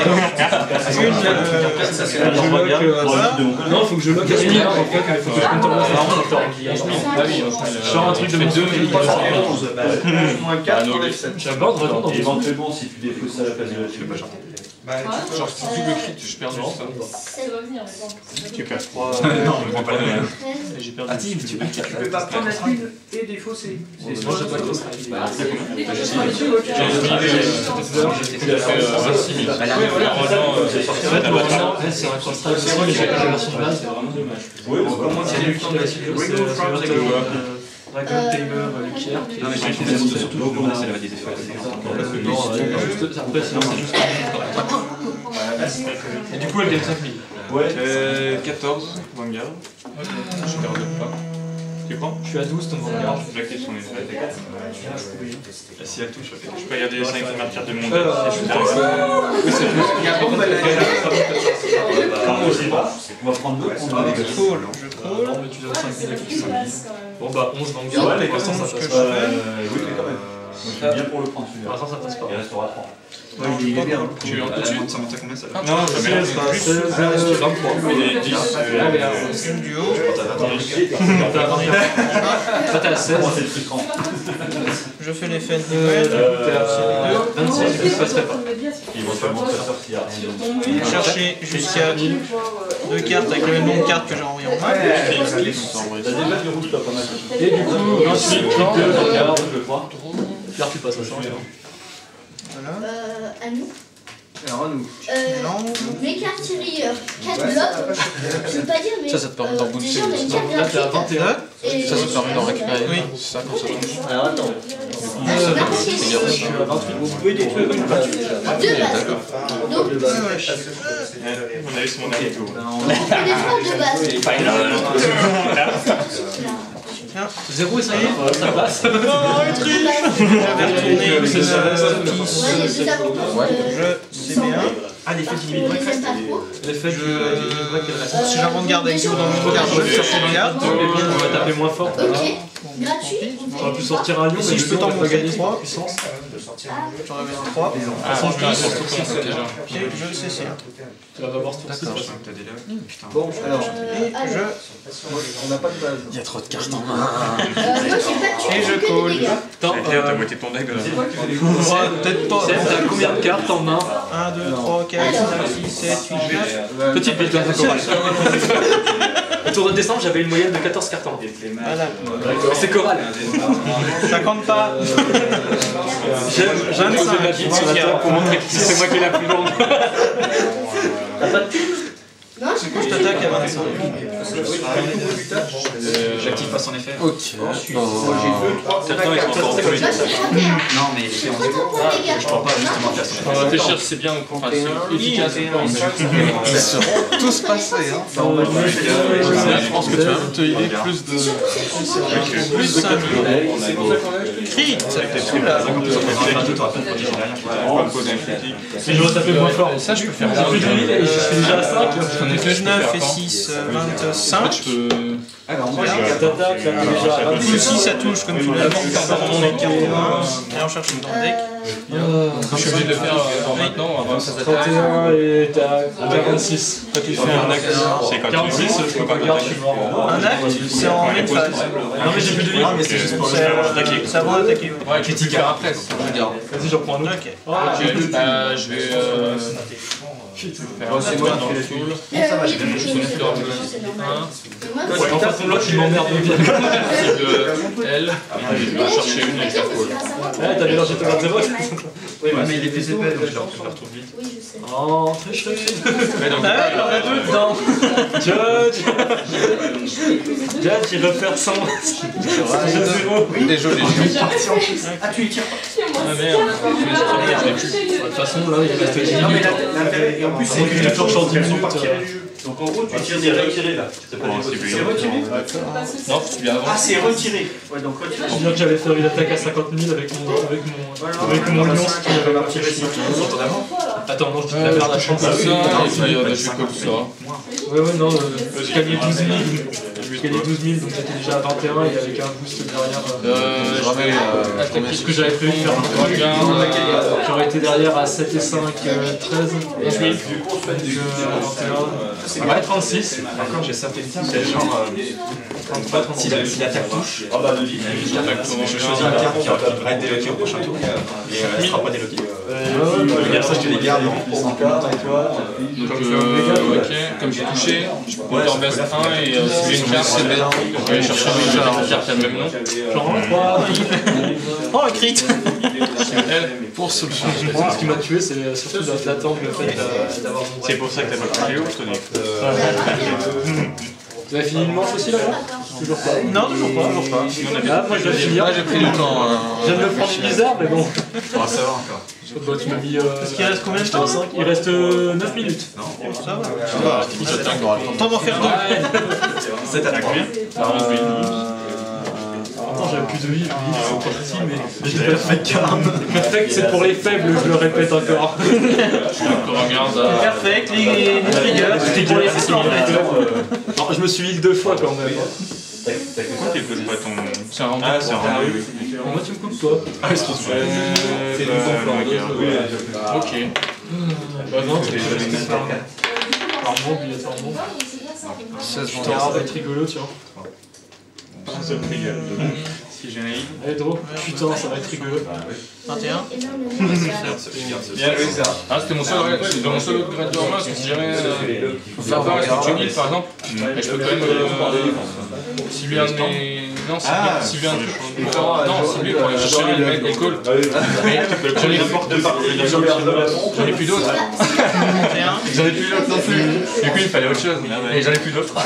Speaker 3: Non, faut que je lock à mille. En fait, il faut que je compte en place.
Speaker 8: Ah oui, je
Speaker 3: Genre un truc de deux, mais il passe en
Speaker 7: onze. Moins quatre, enlève sept.
Speaker 3: J'aborde vraiment dans
Speaker 5: Éventuellement, si tu défausses à la place de la tu peux pas chanter.
Speaker 8: genre, si double crit, je perds du ça.
Speaker 5: Tu perds trois. Non, je prends pas la même.
Speaker 8: J'ai perdu.
Speaker 4: Ah, Tim, tu peux
Speaker 7: Tu peux pas prendre la thune et défausser.
Speaker 8: J'ai fait vingt-six mille.
Speaker 3: c'est un constat aussi, mais j'ai pas la version de base, c'est vraiment dommage.
Speaker 5: Oui,
Speaker 3: Comment il y a eu le temps de la situation, Dragon Tamer, Luquière.
Speaker 4: Non, mais j'ai fait surtout pour menacer la des effets.
Speaker 3: Non, juste après, sinon c'est juste. Et du coup, elle gagne cinq mille.
Speaker 5: Ouais.
Speaker 8: Euh, quatorze, Vanguard. Je perds deux pas. Tu prends?
Speaker 3: Je suis à douze, ton Vanguard.
Speaker 8: J'active son effet. Et si elle touche, je peux regarder les cinq premières cartes de mon deck.
Speaker 3: Euh,
Speaker 8: Je suis derrière. Oui, c'est tout.
Speaker 5: On va prendre deux.
Speaker 1: Je call, je call.
Speaker 3: Non, mais tu donnes cinq mille à qui cinq mille. Bon bah onze Vanguard.
Speaker 5: Ouais, les
Speaker 3: Pour l'instant, ça
Speaker 1: ce que
Speaker 3: passe
Speaker 1: je
Speaker 3: pas.
Speaker 1: fais.
Speaker 5: Oui, quand même. Je suis bien pour le prendre
Speaker 3: Pour
Speaker 5: celui-là.
Speaker 3: l'instant, ça passe pas.
Speaker 5: Il restera trois.
Speaker 2: Ouais, il est bien.
Speaker 8: Tu es en dessus?
Speaker 4: Ça monte à combien ça?
Speaker 8: Non, je mets
Speaker 3: seize, vingt-trois.
Speaker 8: Il est dix.
Speaker 3: Allez,
Speaker 1: C'est une duo.
Speaker 3: Toi, t'es à seize.
Speaker 5: C'est frustrant.
Speaker 1: Je fais l'effet de
Speaker 3: Euh,
Speaker 1: nouvelle.
Speaker 3: T'es à vingt-six, du coup, ça passerait pas.
Speaker 5: Éventuellement, ça sort s'il y a rien d'autre.
Speaker 1: Chercher jusqu'à deux cartes avec le même nombre de cartes que j'ai envoyé en main.
Speaker 5: T'as déjà du rooftop en match.
Speaker 3: Et du coup, ensuite,
Speaker 5: deux,
Speaker 3: Vanguard.
Speaker 5: je crois.
Speaker 3: Pierre, tu passes à cent.
Speaker 1: Voilà.
Speaker 6: Euh, à nous.
Speaker 2: Alors, à nous.
Speaker 6: Euh,
Speaker 1: Non.
Speaker 6: mes cartes tireurs, quatre blocs. Je veux pas dire, mais.
Speaker 9: Ça, ça te permet d'en
Speaker 6: euh,
Speaker 9: booster.
Speaker 6: déjà, on a une carte
Speaker 3: Là, t'es à
Speaker 6: gratuite.
Speaker 3: vingt et un.
Speaker 6: Et
Speaker 9: Ça, ça te permet d'en récupérer.
Speaker 1: Oui.
Speaker 9: C'est ça, quand ça tombe.
Speaker 2: Alors, attends.
Speaker 6: Ah, j'ai pas marqué
Speaker 3: Je suis à vingt-huit.
Speaker 2: Vous pouvez détruire une balle.
Speaker 6: deux bases. Donc,
Speaker 2: Deux balles.
Speaker 8: On a eu mon dernier tour.
Speaker 6: on peut détruire deux bases.
Speaker 3: zéro et ça y est, ça passe.
Speaker 1: J'avais retourné une
Speaker 6: Ouais,
Speaker 1: piste.
Speaker 6: les deux avantages.
Speaker 1: Je sais bien.
Speaker 3: Ah, l'effet
Speaker 6: Je les aime pas trop.
Speaker 3: L'effet
Speaker 1: Je-
Speaker 3: du break et de la
Speaker 1: Si j'avant-garde avec vous dans mon garde, je cherche une carte.
Speaker 3: On va taper moins fort.
Speaker 6: Ok, gratuit.
Speaker 3: On va plus sortir un lion,
Speaker 1: Si
Speaker 3: mais
Speaker 1: je
Speaker 3: le
Speaker 1: peux
Speaker 3: lion,
Speaker 1: t'en
Speaker 3: on va
Speaker 1: montrer
Speaker 3: gagner
Speaker 1: trois.
Speaker 3: trois puissance.
Speaker 1: J'en avais un trois.
Speaker 8: Ah, je vais surtout pour ça déjà.
Speaker 1: Ok, je sais c'est un.
Speaker 3: Tu vas d'abord ce tour-ci.
Speaker 4: T'as des logs. Putain.
Speaker 2: Bon, alors,
Speaker 6: Euh,
Speaker 1: Et
Speaker 6: alors,
Speaker 1: je.
Speaker 2: on n'a pas de base.
Speaker 9: Il y a trop de cartes en main.
Speaker 6: euh, moi j'ai pas de tuer,
Speaker 1: Et je
Speaker 6: j'ai que
Speaker 1: call.
Speaker 6: des dégâts.
Speaker 3: Attends,
Speaker 8: T'as moitié de ton deck là.
Speaker 1: Peut-être pas.
Speaker 3: Seb, t'as combien de cartes en main?
Speaker 1: un, deux, trois, quatre, cinq, six, sept, huit, neuf.
Speaker 3: Petite bite, là, au tour de décembre, j'avais une moyenne de quatorze cartes en main.
Speaker 1: Voilà.
Speaker 3: C'est choral.
Speaker 1: Ça compte pas.
Speaker 3: J'aime j'aime poser ma bite sur la table pour montrer que c'est moi qui ai la plus longue.
Speaker 6: Non, j'ai
Speaker 1: Du
Speaker 6: pas
Speaker 1: coup, je
Speaker 6: de
Speaker 1: t'attaque à vingt-cinq.
Speaker 4: J'active pas son effet.
Speaker 9: Ok.
Speaker 2: Moi, j'ai deux, trois.
Speaker 4: Certains ils sont encore plus.
Speaker 6: Moi j'ai trente et un.
Speaker 4: Non, mais
Speaker 6: J'ai trente et un points de dégâts.
Speaker 4: je prends pas justement faire son
Speaker 8: Faut
Speaker 4: effet.
Speaker 8: réfléchir, c'est bien ou pas. Enfin, c'est efficace ou pas.
Speaker 9: Ils seront tous passés. Hein.
Speaker 3: Non,
Speaker 9: Je pense que tu vas te healer plus de.
Speaker 1: Plus cinq mille. Crit.
Speaker 8: On va me poser un critique.
Speaker 3: si je veux taper moins fort.
Speaker 9: Ça, je peux faire.
Speaker 3: J'ai plus de mille et je suis déjà à cinq.
Speaker 1: Plus neuf et six, vingt-cinq.
Speaker 9: Je peux.
Speaker 2: Alors, moi, j'ai
Speaker 3: Quatre attaques, là, déjà à
Speaker 1: Plus
Speaker 3: vingt-six.
Speaker 1: six, ça touche comme tu l'as dit. On est cartes en main. Et on cherche une dans le deck.
Speaker 8: Je suis obligé de le faire euh, maintenant avant ça
Speaker 3: trente
Speaker 8: s'attaque.
Speaker 3: et un et t'as quarante-six.
Speaker 1: Toi, tu fais un acte.
Speaker 8: C'est quand
Speaker 3: quarante-six, je peux pas garder, je suis mort.
Speaker 1: Un acte, c'est en une phase.
Speaker 3: Non, mais j'ai plus de vie.
Speaker 4: mais c'est juste pour
Speaker 1: C'est attaquer. Ça va attaquer.
Speaker 8: Ouais, critique après. Regarde.
Speaker 3: Vas-y, j'en prends un autre.
Speaker 1: Ok.
Speaker 3: Oh,
Speaker 8: Ok, euh, je vais euh, faire un
Speaker 2: c'est
Speaker 8: point
Speaker 2: moi
Speaker 8: dans
Speaker 2: qui
Speaker 8: le
Speaker 2: l'ai
Speaker 8: full.
Speaker 6: Euh, oui, donc, je- c'est normal. Moi,
Speaker 3: Ouais, en façon, l'autre, il m'emmerde bien.
Speaker 8: De elle. Je vais chercher une et je la full.
Speaker 3: Ouais, t'as mélangé ton vingt zéro.
Speaker 4: Oui, mais il est fait épais, donc je le retrouve vite.
Speaker 6: Oui, je sais.
Speaker 3: Oh, tricherie.
Speaker 8: Mais donc,
Speaker 1: Ah ouais, il en a deux dedans.
Speaker 3: Judge. Judge, il veut faire cent. J'ai zéro.
Speaker 9: Des jolis.
Speaker 2: Ah, tu y tires pas.
Speaker 8: ah merde, je l'ai plus.
Speaker 3: De toute façon, là, il reste dix
Speaker 2: Non, mais
Speaker 3: minutes.
Speaker 2: la- l'intérêt, et en plus, c'est
Speaker 3: que je torche en dix minutes.
Speaker 5: Donc en gros, tu tires des retirés là. C'est pas des
Speaker 8: c'est
Speaker 5: c'est retiré.
Speaker 8: Non, faut que tu lui avances.
Speaker 2: Ah, c'est retiré. Ouais, donc retiré.
Speaker 3: Je viens que j'allais faire une attaque à cinquante mille avec mon, avec mon, avec mon lion qui avait marqué ici. Attends, non, je dis que la merde à chance.
Speaker 8: Ça, et puis euh, bah, je vais coller ça.
Speaker 3: Ouais, ouais, non, euh, je gagnais douze mille. Je gagnais douze mille, donc j'étais déjà à vingt et un et avec un boost derrière. Euh,
Speaker 8: Euh, je vais euh, attaquer
Speaker 3: ce que j'avais prévu de faire.
Speaker 8: Regarde.
Speaker 3: J'aurais été derrière à sept et cinq, euh, treize.
Speaker 8: onze mille.
Speaker 3: Donc, euh, vingt et un. Ouais, trente-six.
Speaker 4: Encore, j'ai ça fait c'est genre.
Speaker 3: trente-trois, trente-six.
Speaker 4: Si si l'attaque touche,
Speaker 5: Ah bah de vie.
Speaker 8: J'attaque ton
Speaker 4: je choisis une carte qui va être débloquée au prochain tour. Et euh, elle sera pas débloquée. Regarde ça, je te les garde en remplissant plus longtemps.
Speaker 8: Donc, euh, ok, comme j'ai touché, je peux en baisse un et euh, si j'ai une carte, c'est bête. Donc, je vais aller chercher une carte qui a le même nom.
Speaker 3: Genre un, trois.
Speaker 1: Oh, un crit.
Speaker 8: Elle,
Speaker 9: Pour ce
Speaker 3: Je pense que ce qui m'a tué, c'est surtout d'attendre le fait euh, d'avoir mon
Speaker 8: c'est pour ça que t'as pas touché ou Tony?
Speaker 3: Vous avez fini une manche aussi là? Toujours pas.
Speaker 1: Non, toujours pas.
Speaker 3: Toujours pas. Ah, moi je dois finir.
Speaker 9: Moi j'ai pris du temps.
Speaker 3: Je viens de me prendre une bizarre, mais bon.
Speaker 5: On va savoir encore.
Speaker 3: Bah, tu m'as mis. Euh,
Speaker 1: Parce qu'il reste combien de temps?
Speaker 3: Il reste euh, neuf minutes.
Speaker 1: Ça va.
Speaker 9: Ça va,
Speaker 1: T'en vas faire deux.
Speaker 5: C'est à combien?
Speaker 3: Attends, j'avais plus de vie, ils sont partis, mais j'ai pas fait carme. Perfect, c'est pour les faibles, je le répète encore.
Speaker 8: On regarde à...
Speaker 1: Perfect, les, les triggers, c'était pour les faibles.
Speaker 3: Non, je me suis heal deux fois quand même.
Speaker 8: Pourquoi tu coupes pas ton... C'est un rendu.
Speaker 5: Ah, c'est un rendu, oui.
Speaker 3: Moi, tu me coupes toi.
Speaker 8: Ah, excuse-moi.
Speaker 5: C'est du
Speaker 8: bah, ok.
Speaker 3: Bah non, c'est pas Armand, obligatoirement.
Speaker 9: seize
Speaker 3: Putain, ça va être rigolo, tiens.
Speaker 8: Si j'ai un heal.
Speaker 3: Allez, Dro, putain, ça va être rigolo.
Speaker 1: vingt et un.
Speaker 5: Bien joué, ça.
Speaker 8: Ah, c'était mon seul, ouais, c'était mon seul grade de main, parce que si jamais... Euh, faut faire peur, est-ce que tu heal par exemple? Mais je peux quand même... Euh, cibler un de mes... Non,
Speaker 5: Ah,
Speaker 8: cibler un... Non, cibler pour aller chercher le mec et call. Mais j'en ai n'importe quoi. J'en ai plus d'autres. J'en ai plus d'autres non plus. Du coup, il fallait autre chose. Et j'en ai plus d'autres.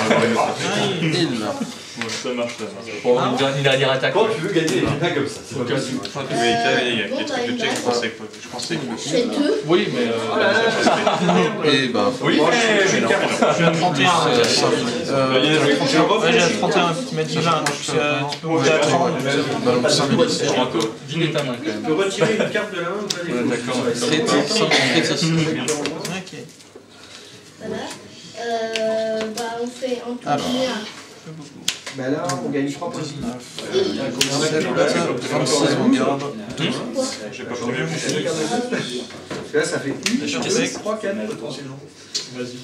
Speaker 5: Ça marche, ça.
Speaker 8: Pour une dernière attaque.
Speaker 5: Quand tu veux gagner les finales comme ça, c'est pas possible.
Speaker 6: Il y a des trucs de check, je pensais
Speaker 8: que... Je pensais que...
Speaker 6: Je fais deux.
Speaker 8: Oui, mais...
Speaker 9: Et bah...
Speaker 5: Oui,
Speaker 1: Je suis à trente et un.
Speaker 9: Euh...
Speaker 1: Ouais, j'ai à trente et un, tu m'as dit vingt, donc tu peux monter à trente.
Speaker 9: Bah donc cinq minutes.
Speaker 8: Dîner ta main quand même.
Speaker 7: Tu peux retirer une carte de la main ou pas?
Speaker 8: D'accord.
Speaker 9: Critique, sans critique.
Speaker 1: Ok.
Speaker 6: Voilà. Euh, bah, on fait en tout
Speaker 9: Alors.
Speaker 6: combien?
Speaker 7: Bah là, on gagne trois points.
Speaker 9: vingt-six, on garde.
Speaker 5: J'ai pas premier.
Speaker 7: Parce que là, ça fait une, trois, quatre potentiellement.
Speaker 3: Vas-y.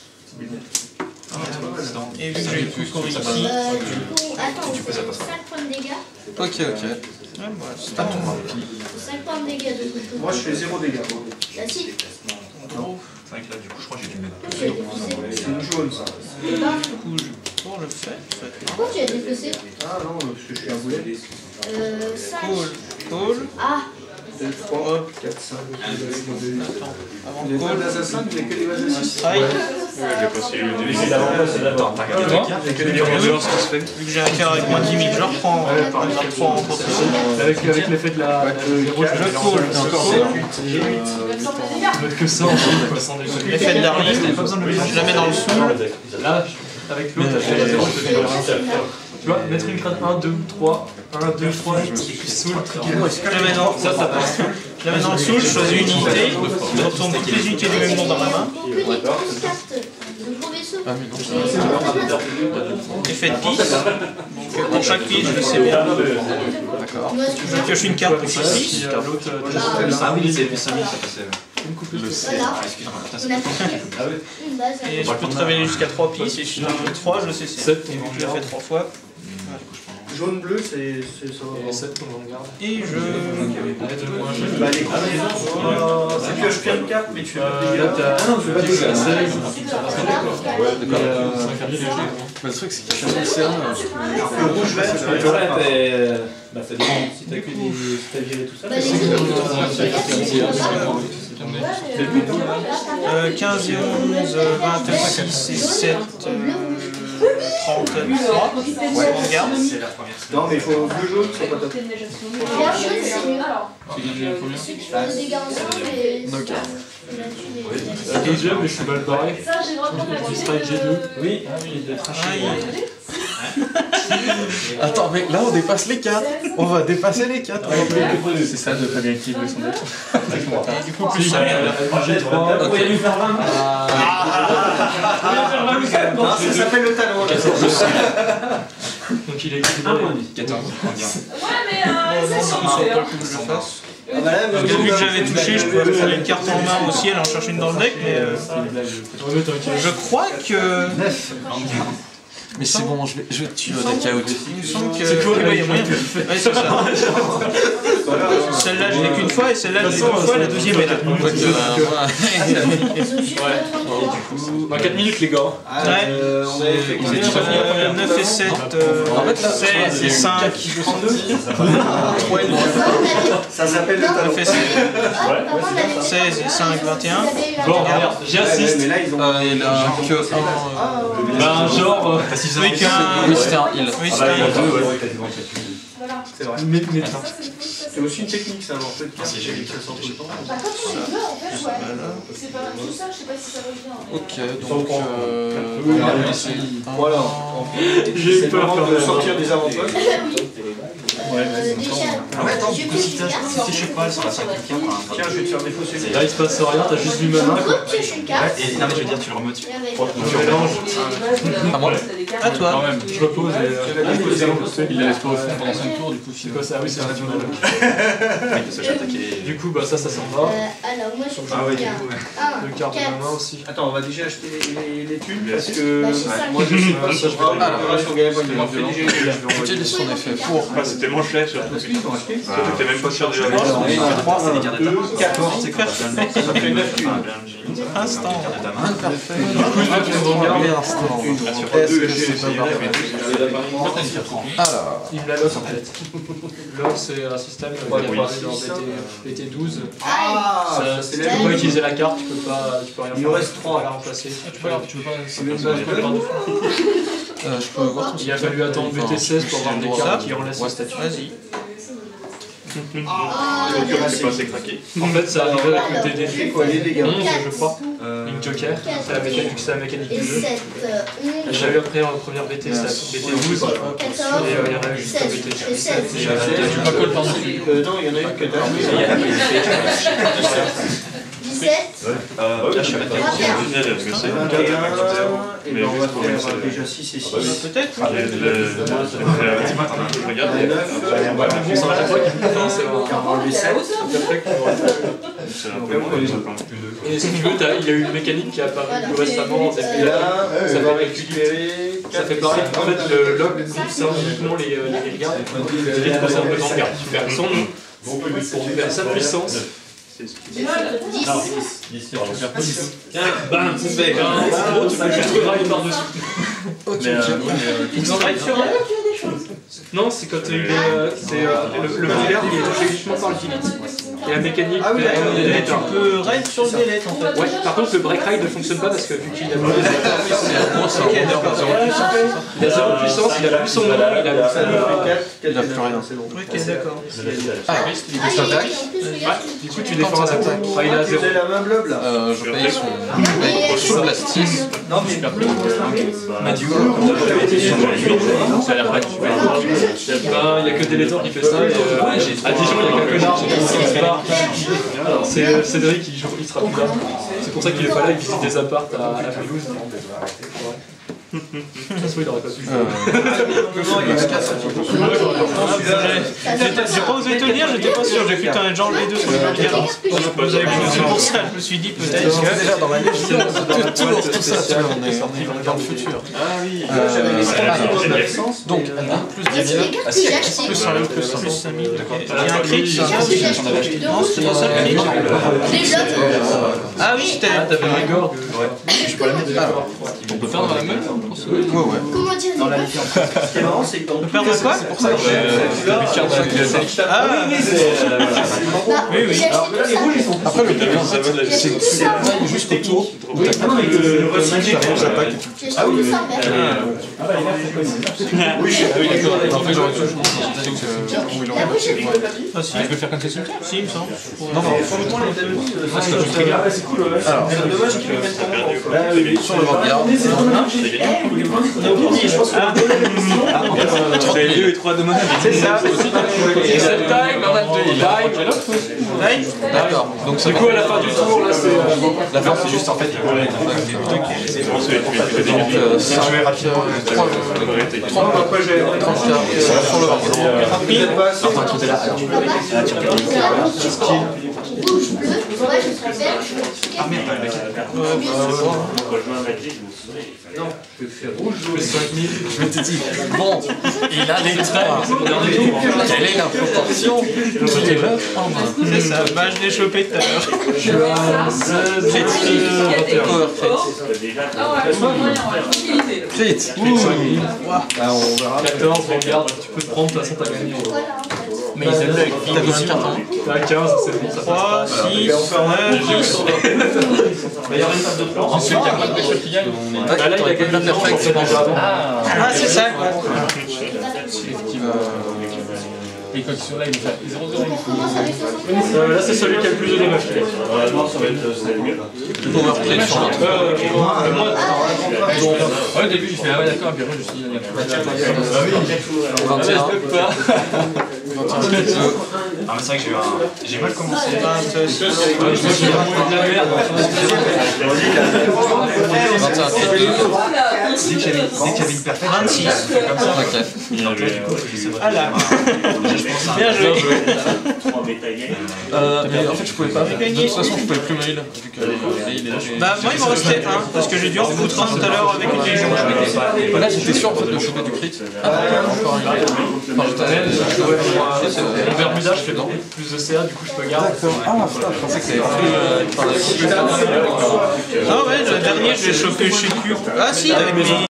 Speaker 1: Et vu que j'ai plus qu'on ici.
Speaker 6: Euh, du coup, attends, on fait cinq points de dégâts.
Speaker 9: Ok, ok.
Speaker 1: Ouais, bah, c'est à ton
Speaker 6: cinq points de dégâts de côté.
Speaker 7: Moi, je fais zéro dégâts.
Speaker 6: Là, si.
Speaker 5: C'est vrai que là, du coup, je crois que j'ai dû mettre.
Speaker 6: Tu as déplacé.
Speaker 7: C'est une jaune, ça.
Speaker 1: Pour le fait.
Speaker 6: Pourquoi tu as déplacé?
Speaker 7: Ah non, parce que je suis un boulet.
Speaker 6: Euh, cinq.
Speaker 1: Cool. Cool.
Speaker 6: Ah,
Speaker 7: deux, trois, quatre, cinq.
Speaker 1: Avant
Speaker 7: Les
Speaker 1: cool.
Speaker 7: tables d'assassin, tu n'as que des bases de six.
Speaker 1: Strike.
Speaker 5: J'ai passé le début. C'est d'abord. T'as regardé la carte?
Speaker 1: Vu que j'ai un cœur avec moins dix mille, je le reprends. Je le reprends en profession.
Speaker 3: Avec, avec l'effet de la...
Speaker 1: Je cool.
Speaker 3: Mettre que ça en fait.
Speaker 1: L'effet de Darling, je la mets dans le soul.
Speaker 3: Là, avec l'autre, tu vois, mettre une carte un, deux ou trois. un, deux, trois, et puis soul,
Speaker 1: Je la mets dans, ça, ça passe. Je la mets dans le soul, je choisis une unité, je retourne toutes les unités du même nom dans ma main.
Speaker 6: aucune carte de gros vaisseau.
Speaker 1: Effet de piste. Donc pour chaque piste, je sais bien.
Speaker 9: D'accord.
Speaker 1: Je pioche une carte pour chaque piste.
Speaker 3: l'autre...
Speaker 5: Ah oui, c'est cinq mille, ça passait.
Speaker 6: Voilà. On a fait une base.
Speaker 1: Et je peux travailler jusqu'à trois pistes, et si j'en ai trois, je le sais.
Speaker 3: sept,
Speaker 1: Je l'ai fait trois fois.
Speaker 7: Jaune, bleu, c'est ça.
Speaker 3: Et sept, on regarde.
Speaker 1: Et je...
Speaker 7: Bah, les combinaisons, ça pioche plein de cartes, mais tu fais pas de
Speaker 3: Là,
Speaker 7: dégâts.
Speaker 3: t'as... Ah non, tu fais pas de dégâts.
Speaker 9: Le truc, c'est qu'il y a un océan.
Speaker 7: Le rouge, vert, c'est
Speaker 6: Bah,
Speaker 1: Euh, quinze et onze, vingt-six et sept, trente-trois. Ouais, on regarde.
Speaker 7: non, mais il faut bleu, jaune, c'est pas top.
Speaker 6: la jaune, c'est mieux. Ceux qui font des dégâts ensemble, mais...
Speaker 9: Ok.
Speaker 3: Deuxième, mais je suis mal barré.
Speaker 10: Ça, j'ai vraiment pas
Speaker 3: Je strike G deux.
Speaker 1: Oui.
Speaker 9: Attends, mec, là on dépasse les quatre. On va dépasser les quatre.
Speaker 8: C'est ça de pas bien équilibrer son deck.
Speaker 1: Du coup, plus ça.
Speaker 3: G trois.
Speaker 7: Vous pouvez lui faire vingt. Non, ça s'appelle le talon.
Speaker 3: Donc il est équilibré.
Speaker 8: quatorze.
Speaker 10: Ouais, mais euh, ça,
Speaker 1: Non,
Speaker 10: c'est
Speaker 1: non,
Speaker 10: fait,
Speaker 1: pas
Speaker 10: hein.
Speaker 1: le coup que je le fasse.
Speaker 7: Ah bah là,
Speaker 1: Parce que vu que j'avais touché, je pouvais prendre une carte en main aussi, aller en chercher une dans le deck, mais euh, je crois que...
Speaker 9: Mais c'est bon, je vais, je vais te tuer au deck out.
Speaker 1: Il me semble que... C'est quoi, il y a moyen. Ouais, c'est ça. Celle-là, je l'ai qu'une fois, et celle-là, je l'ai deux fois, la deuxième est là.
Speaker 6: Ils ont juste trente-trois.
Speaker 3: Dans quatre minutes, les gars.
Speaker 1: Ouais.
Speaker 7: on avait fait combien
Speaker 1: Euh, neuf et sept, euh, seize et cinq.
Speaker 7: Ça s'appelle le talon.
Speaker 1: neuf et sept, seize et cinq, vingt et un.
Speaker 3: Bon, regarde, j'assiste.
Speaker 7: Mais là, ils ont.
Speaker 9: Euh, il a que un.
Speaker 3: Ben, genre...
Speaker 8: Partisan.
Speaker 1: Oui, qu'un...
Speaker 8: Oui, c'était un heal.
Speaker 1: Oui,
Speaker 5: Ah
Speaker 1: c'était
Speaker 5: bah, il y a
Speaker 1: un...
Speaker 5: deux, ouais, quasiment.
Speaker 10: Voilà.
Speaker 3: C'est vrai.
Speaker 7: Mais, mais c'est aussi une technique, ça, en fait.
Speaker 4: Ah, si, j'ai vu ça.
Speaker 10: Bah, quand on est deux, en fait, ouais. C'est pas tout ça, je sais pas si ça va bien.
Speaker 9: Ok, donc. Euh...
Speaker 7: Voilà.
Speaker 3: J'ai eu peur
Speaker 7: de sortir des avantages.
Speaker 6: Ouais, déjà,
Speaker 4: Ah ouais, attends,
Speaker 6: je
Speaker 4: du coup,
Speaker 6: peux
Speaker 4: si t'as si je sais pas, ça va faire quelqu'un.
Speaker 7: Tiens, je vais te faire défausser.
Speaker 3: Là, il se passe rien, t'as juste vu ma main. quoi.
Speaker 6: repioche une carte.
Speaker 4: Et non, mais je veux dire, tu le remets dessus.
Speaker 6: Et avec-
Speaker 3: Je mélange.
Speaker 8: À moi.
Speaker 1: À toi.
Speaker 8: Quand même.
Speaker 3: Je repose et. euh,
Speaker 8: Il l'a laissé au fond pendant cinq tours, du coup,
Speaker 3: C'est quoi ça? Oui, c'est un rationnel.
Speaker 4: Oui, parce que j'ai attaqué.
Speaker 3: Du coup, bah ça, ça s'en
Speaker 6: Euh,
Speaker 3: va.
Speaker 6: alors, moi, je
Speaker 7: Ah ouais,
Speaker 6: fais
Speaker 7: du coup, ouais.
Speaker 6: un,
Speaker 3: Le quart de ma main
Speaker 6: quatre.
Speaker 3: aussi.
Speaker 7: Attends, on va déjà acheter les, les, les thunes parce que
Speaker 6: Bah, j'ai cinq.
Speaker 7: moi je sais pas
Speaker 3: Ouais,
Speaker 7: si
Speaker 3: ça,
Speaker 7: je
Speaker 3: je
Speaker 7: vais
Speaker 3: vais
Speaker 7: pas l'opération Game Boy.
Speaker 9: Violent. Utilise son effet pour.
Speaker 5: Ah, c'est tellement cher, surtout.
Speaker 7: Parce qu'ils ont acheté.
Speaker 5: T'es même pas sûr déjà.
Speaker 4: C'est des cartes de ta main.
Speaker 7: quatre.
Speaker 4: C'est quoi ça?
Speaker 7: Ça fait neuf thunes.
Speaker 1: Instant.
Speaker 4: Carte de ta main.
Speaker 9: Parfait. Du coup, je vais regarder l'instant. Est-ce que c'est pas parfait? Alors.
Speaker 3: Il me la losse en fait. Loss, c'est un système qui est apparu dans B T douze.
Speaker 7: Ah,
Speaker 3: Ça,
Speaker 7: ça
Speaker 3: c'est
Speaker 7: c'est
Speaker 3: tu peux pas utiliser la carte, tu peux pas, tu peux rien
Speaker 7: Il
Speaker 3: faire.
Speaker 7: nous reste trois.
Speaker 3: à la remplacer.
Speaker 8: Tu peux, tu peux pas.
Speaker 7: Tu veux une base de
Speaker 9: Euh, je peux voir tout
Speaker 3: Il a fallu attendre B T seize pour avoir des
Speaker 9: Enfin,
Speaker 3: cartes qui enlèvent ce statut.
Speaker 1: Vas-y.
Speaker 6: Ah,
Speaker 5: Tu es passé craqué.
Speaker 3: En fait, ça arrivait avec le D D
Speaker 7: quoi les dégâts?
Speaker 3: onze, je crois.
Speaker 4: Euh,
Speaker 3: Link Joker, c'est la mécanique, c'est la mécanique
Speaker 6: et
Speaker 3: du jeu.
Speaker 6: sept, onze,
Speaker 3: J'avais après en première B T, c'était B T douze.
Speaker 6: quatorze,
Speaker 3: Et euh, il y en a eu jusqu'à B T
Speaker 6: sept, et sept,
Speaker 3: Et euh, tu pas colle par-dessus.
Speaker 7: Euh, non, il y en a une que t'as.
Speaker 6: dix-sept,
Speaker 5: Euh,
Speaker 4: là, je suis à la
Speaker 6: vingt et un.
Speaker 5: Génial, parce que c'est
Speaker 7: vingt et un, et ben on va faire euh, déjà six et
Speaker 1: Bah,
Speaker 7: six.
Speaker 1: peut-être.
Speaker 5: Ah, le- le- Je regarde.
Speaker 7: neuf,
Speaker 3: Ça va chaque fois qu'il me fait, c'est
Speaker 7: on va enlever sept.
Speaker 5: C'est un peu moins, ça plante plus de.
Speaker 3: Et si tu veux, t'as- il y a eu une mécanique qui est apparue plus récemment.
Speaker 7: Et là, ça va récupérer.
Speaker 3: Ça fait pareil. En fait, le log concerne uniquement les, euh, les dégâts. Les dégâts concernent le Vanguard. Tu perds son nom pour faire sa puissance.
Speaker 6: dix,
Speaker 3: Bam, c'est fait. En gros, tu peux juste drive par-dessus.
Speaker 5: Mais, euh, mais,
Speaker 3: Non, drive sur un. Non, c'est quand il est. euh, C'est euh, le, le Vanguard, il est touché uniquement par le Philips. Et la mécanique.
Speaker 7: Ah oui, d'accord.
Speaker 3: euh,
Speaker 1: Tu peux raid sur le délai en fait.
Speaker 3: Ouais, par contre, le break ride ne fonctionne pas parce que vu qu'il a pas de
Speaker 1: Ok, d'accord.
Speaker 3: il a zéro puissance, il a plus son nom, il a plus son nom.
Speaker 9: Il a plus rien.
Speaker 1: Ok, d'accord.
Speaker 6: Ah, il est
Speaker 9: s'attaque.
Speaker 3: Du coup, tu défends un attaque. Ah, il a zéro.
Speaker 7: C'est la main bleue là.
Speaker 9: Euh, je paye son. Je paye sous Blastis.
Speaker 7: Non, mais
Speaker 4: Mais du coup,
Speaker 8: Ça a l'air pas super.
Speaker 3: Ben, il n'y a que Télétor qui fait ça. Et, euh, à Dijon, il y a qu'un connard qui fait ça. Alors, c'est euh, Cédric, il, joue- il sera plus là. C'est pour ça qu'il est pas là, il visite des apparts à, à Toulouse. De toute façon, il aurait pas pu.
Speaker 1: J'étais- J'ai pas osé te le dire, j'étais pas sûr. J'ai fait un genre les deux sur le dire. C'est pour ça, je me suis dit peut-être que.
Speaker 9: Déjà dans la légende, toujours tout ça, tu vois, on est dans le futur.
Speaker 7: Ah oui,
Speaker 9: Euh,
Speaker 7: j'avais les
Speaker 9: alors, donc,
Speaker 6: Ah, c'est les cartes que j'ai achetées.
Speaker 9: plus un plus un.
Speaker 1: Plus cinq mille. Il y a un crit.
Speaker 6: Les cartes que j'ai achetées.
Speaker 1: Non, c'est pas ça le crit.
Speaker 6: Les blocs.
Speaker 1: Ah oui, c'était.
Speaker 3: Ah, t'avais Rigor.
Speaker 9: Alors,
Speaker 8: On peut faire dans la même
Speaker 9: ouais, ouais.
Speaker 6: Comment dire
Speaker 7: dans la
Speaker 6: les
Speaker 7: licence. Ce qui est marrant, c'est que dans
Speaker 1: Perdre quoi?
Speaker 9: C'est pour ça que j'ai.
Speaker 1: Ah
Speaker 7: oui, c'est.
Speaker 1: oui, oui.
Speaker 6: J'ai acheté tout ça.
Speaker 9: Après, le pire, en fait, c'est que c'est taille juste autour.
Speaker 7: Oui, non, mais le
Speaker 9: Ça
Speaker 7: recyclé.
Speaker 9: arrive, j'attaque.
Speaker 6: J'ai acheté tout ça en vert.
Speaker 7: Oui, oui, d'accord.
Speaker 9: En fait, j'aurais toujours pensé que. Où il
Speaker 6: La
Speaker 9: aurait
Speaker 6: prochaine fois.
Speaker 1: Ah si,
Speaker 8: Je peux faire comme ça, cimetière.
Speaker 1: si, il me semble.
Speaker 9: Non, non,
Speaker 7: Franchement, les amis, c'est cool.
Speaker 9: alors,
Speaker 7: C'est dommage qu'ils le mettent en
Speaker 9: sur le Vanguard.
Speaker 7: Je pense qu'on
Speaker 8: T'as eu et trois de monnaie.
Speaker 1: C'est ça.
Speaker 3: Et cette taille, on a deux tailles.
Speaker 9: D'accord. Donc, ça
Speaker 3: Du coup, à la fin du tour, là, c'est. euh,
Speaker 9: la fin, c'est juste en fait. Donc, euh, cinq, trois, trois,
Speaker 7: Après, j'ai.
Speaker 9: trente-quatre sur le Vanguard.
Speaker 4: enfin, tout est là. Alors, tu peux. Là, tu regardes.
Speaker 6: Rouge, bleu. Moi, je suis vert.
Speaker 4: Ah merde, le mec.
Speaker 7: Non, je vais faire rouge.
Speaker 3: plus cinq mille.
Speaker 9: Je m'étais dit, bon, il a les traits. Quelle est la proportion qu'il est là?
Speaker 1: C'est ça. Bah, je l'ai chopé tout à l'heure.
Speaker 3: Je suis à seize, vingt et un.
Speaker 9: Power Fate.
Speaker 10: Ah ouais, c'est moyen, ouais.
Speaker 9: Crit. Ouh. Ah, on verra.
Speaker 3: quatorze, regarde, tu peux te prendre, de toute façon, t'as gagné.
Speaker 6: Voilà.
Speaker 9: Mais ils aiment avec t'as combien de cartes en main?
Speaker 3: T'as quinze, c'est bon, ça
Speaker 1: trois, six, neuf,
Speaker 7: Il y aura une table de plan.
Speaker 8: C'est celui qui a moins de pêcheurs qui gagne.
Speaker 3: Ah, là, il a gagné la perfect, c'est pas grave.
Speaker 1: Ah, c'est ça quoi.
Speaker 8: Et quand ils sont là, ils vont faire zéro zéro.
Speaker 3: Euh, Là, c'est celui qui a le plus de dommages.
Speaker 5: Normalement, ça va être le mieux.
Speaker 9: Power play sur l'autre.
Speaker 8: Ouais, au début, j'ai fait ah ouais, d'accord, puis après, je me suis dit, il y a
Speaker 9: vingt et un.
Speaker 4: Ah, mais c'est vrai que j'ai eu un. J'ai mal commencé.
Speaker 1: vingt-six.
Speaker 3: Je me suis vraiment eu de la merde.
Speaker 9: vingt et un.
Speaker 4: Dès qu'il y avait dès qu'il y avait une perfect,
Speaker 1: vingt-six.
Speaker 4: comme ça.
Speaker 9: Ok.
Speaker 1: Ah là. Bien joué.
Speaker 9: Euh, mais en fait, je pouvais pas. De toute façon, je pouvais plus mail. Vu que il est là.
Speaker 1: Bah moi il m'en restait un, parce que j'ai dû en foutre un tout à l'heure avec une légion.
Speaker 9: Là, j'étais sûr en fait de choper du crit. Ah, encore un. Enfin, j'étais.
Speaker 3: Mon Bermuda, je fais plus de C A, du coup, je peux garder.
Speaker 9: Ah, je pensais que c'était plus.
Speaker 1: Ah ouais, le dernier je l'ai chopé chez Q. Ah si, avec mes...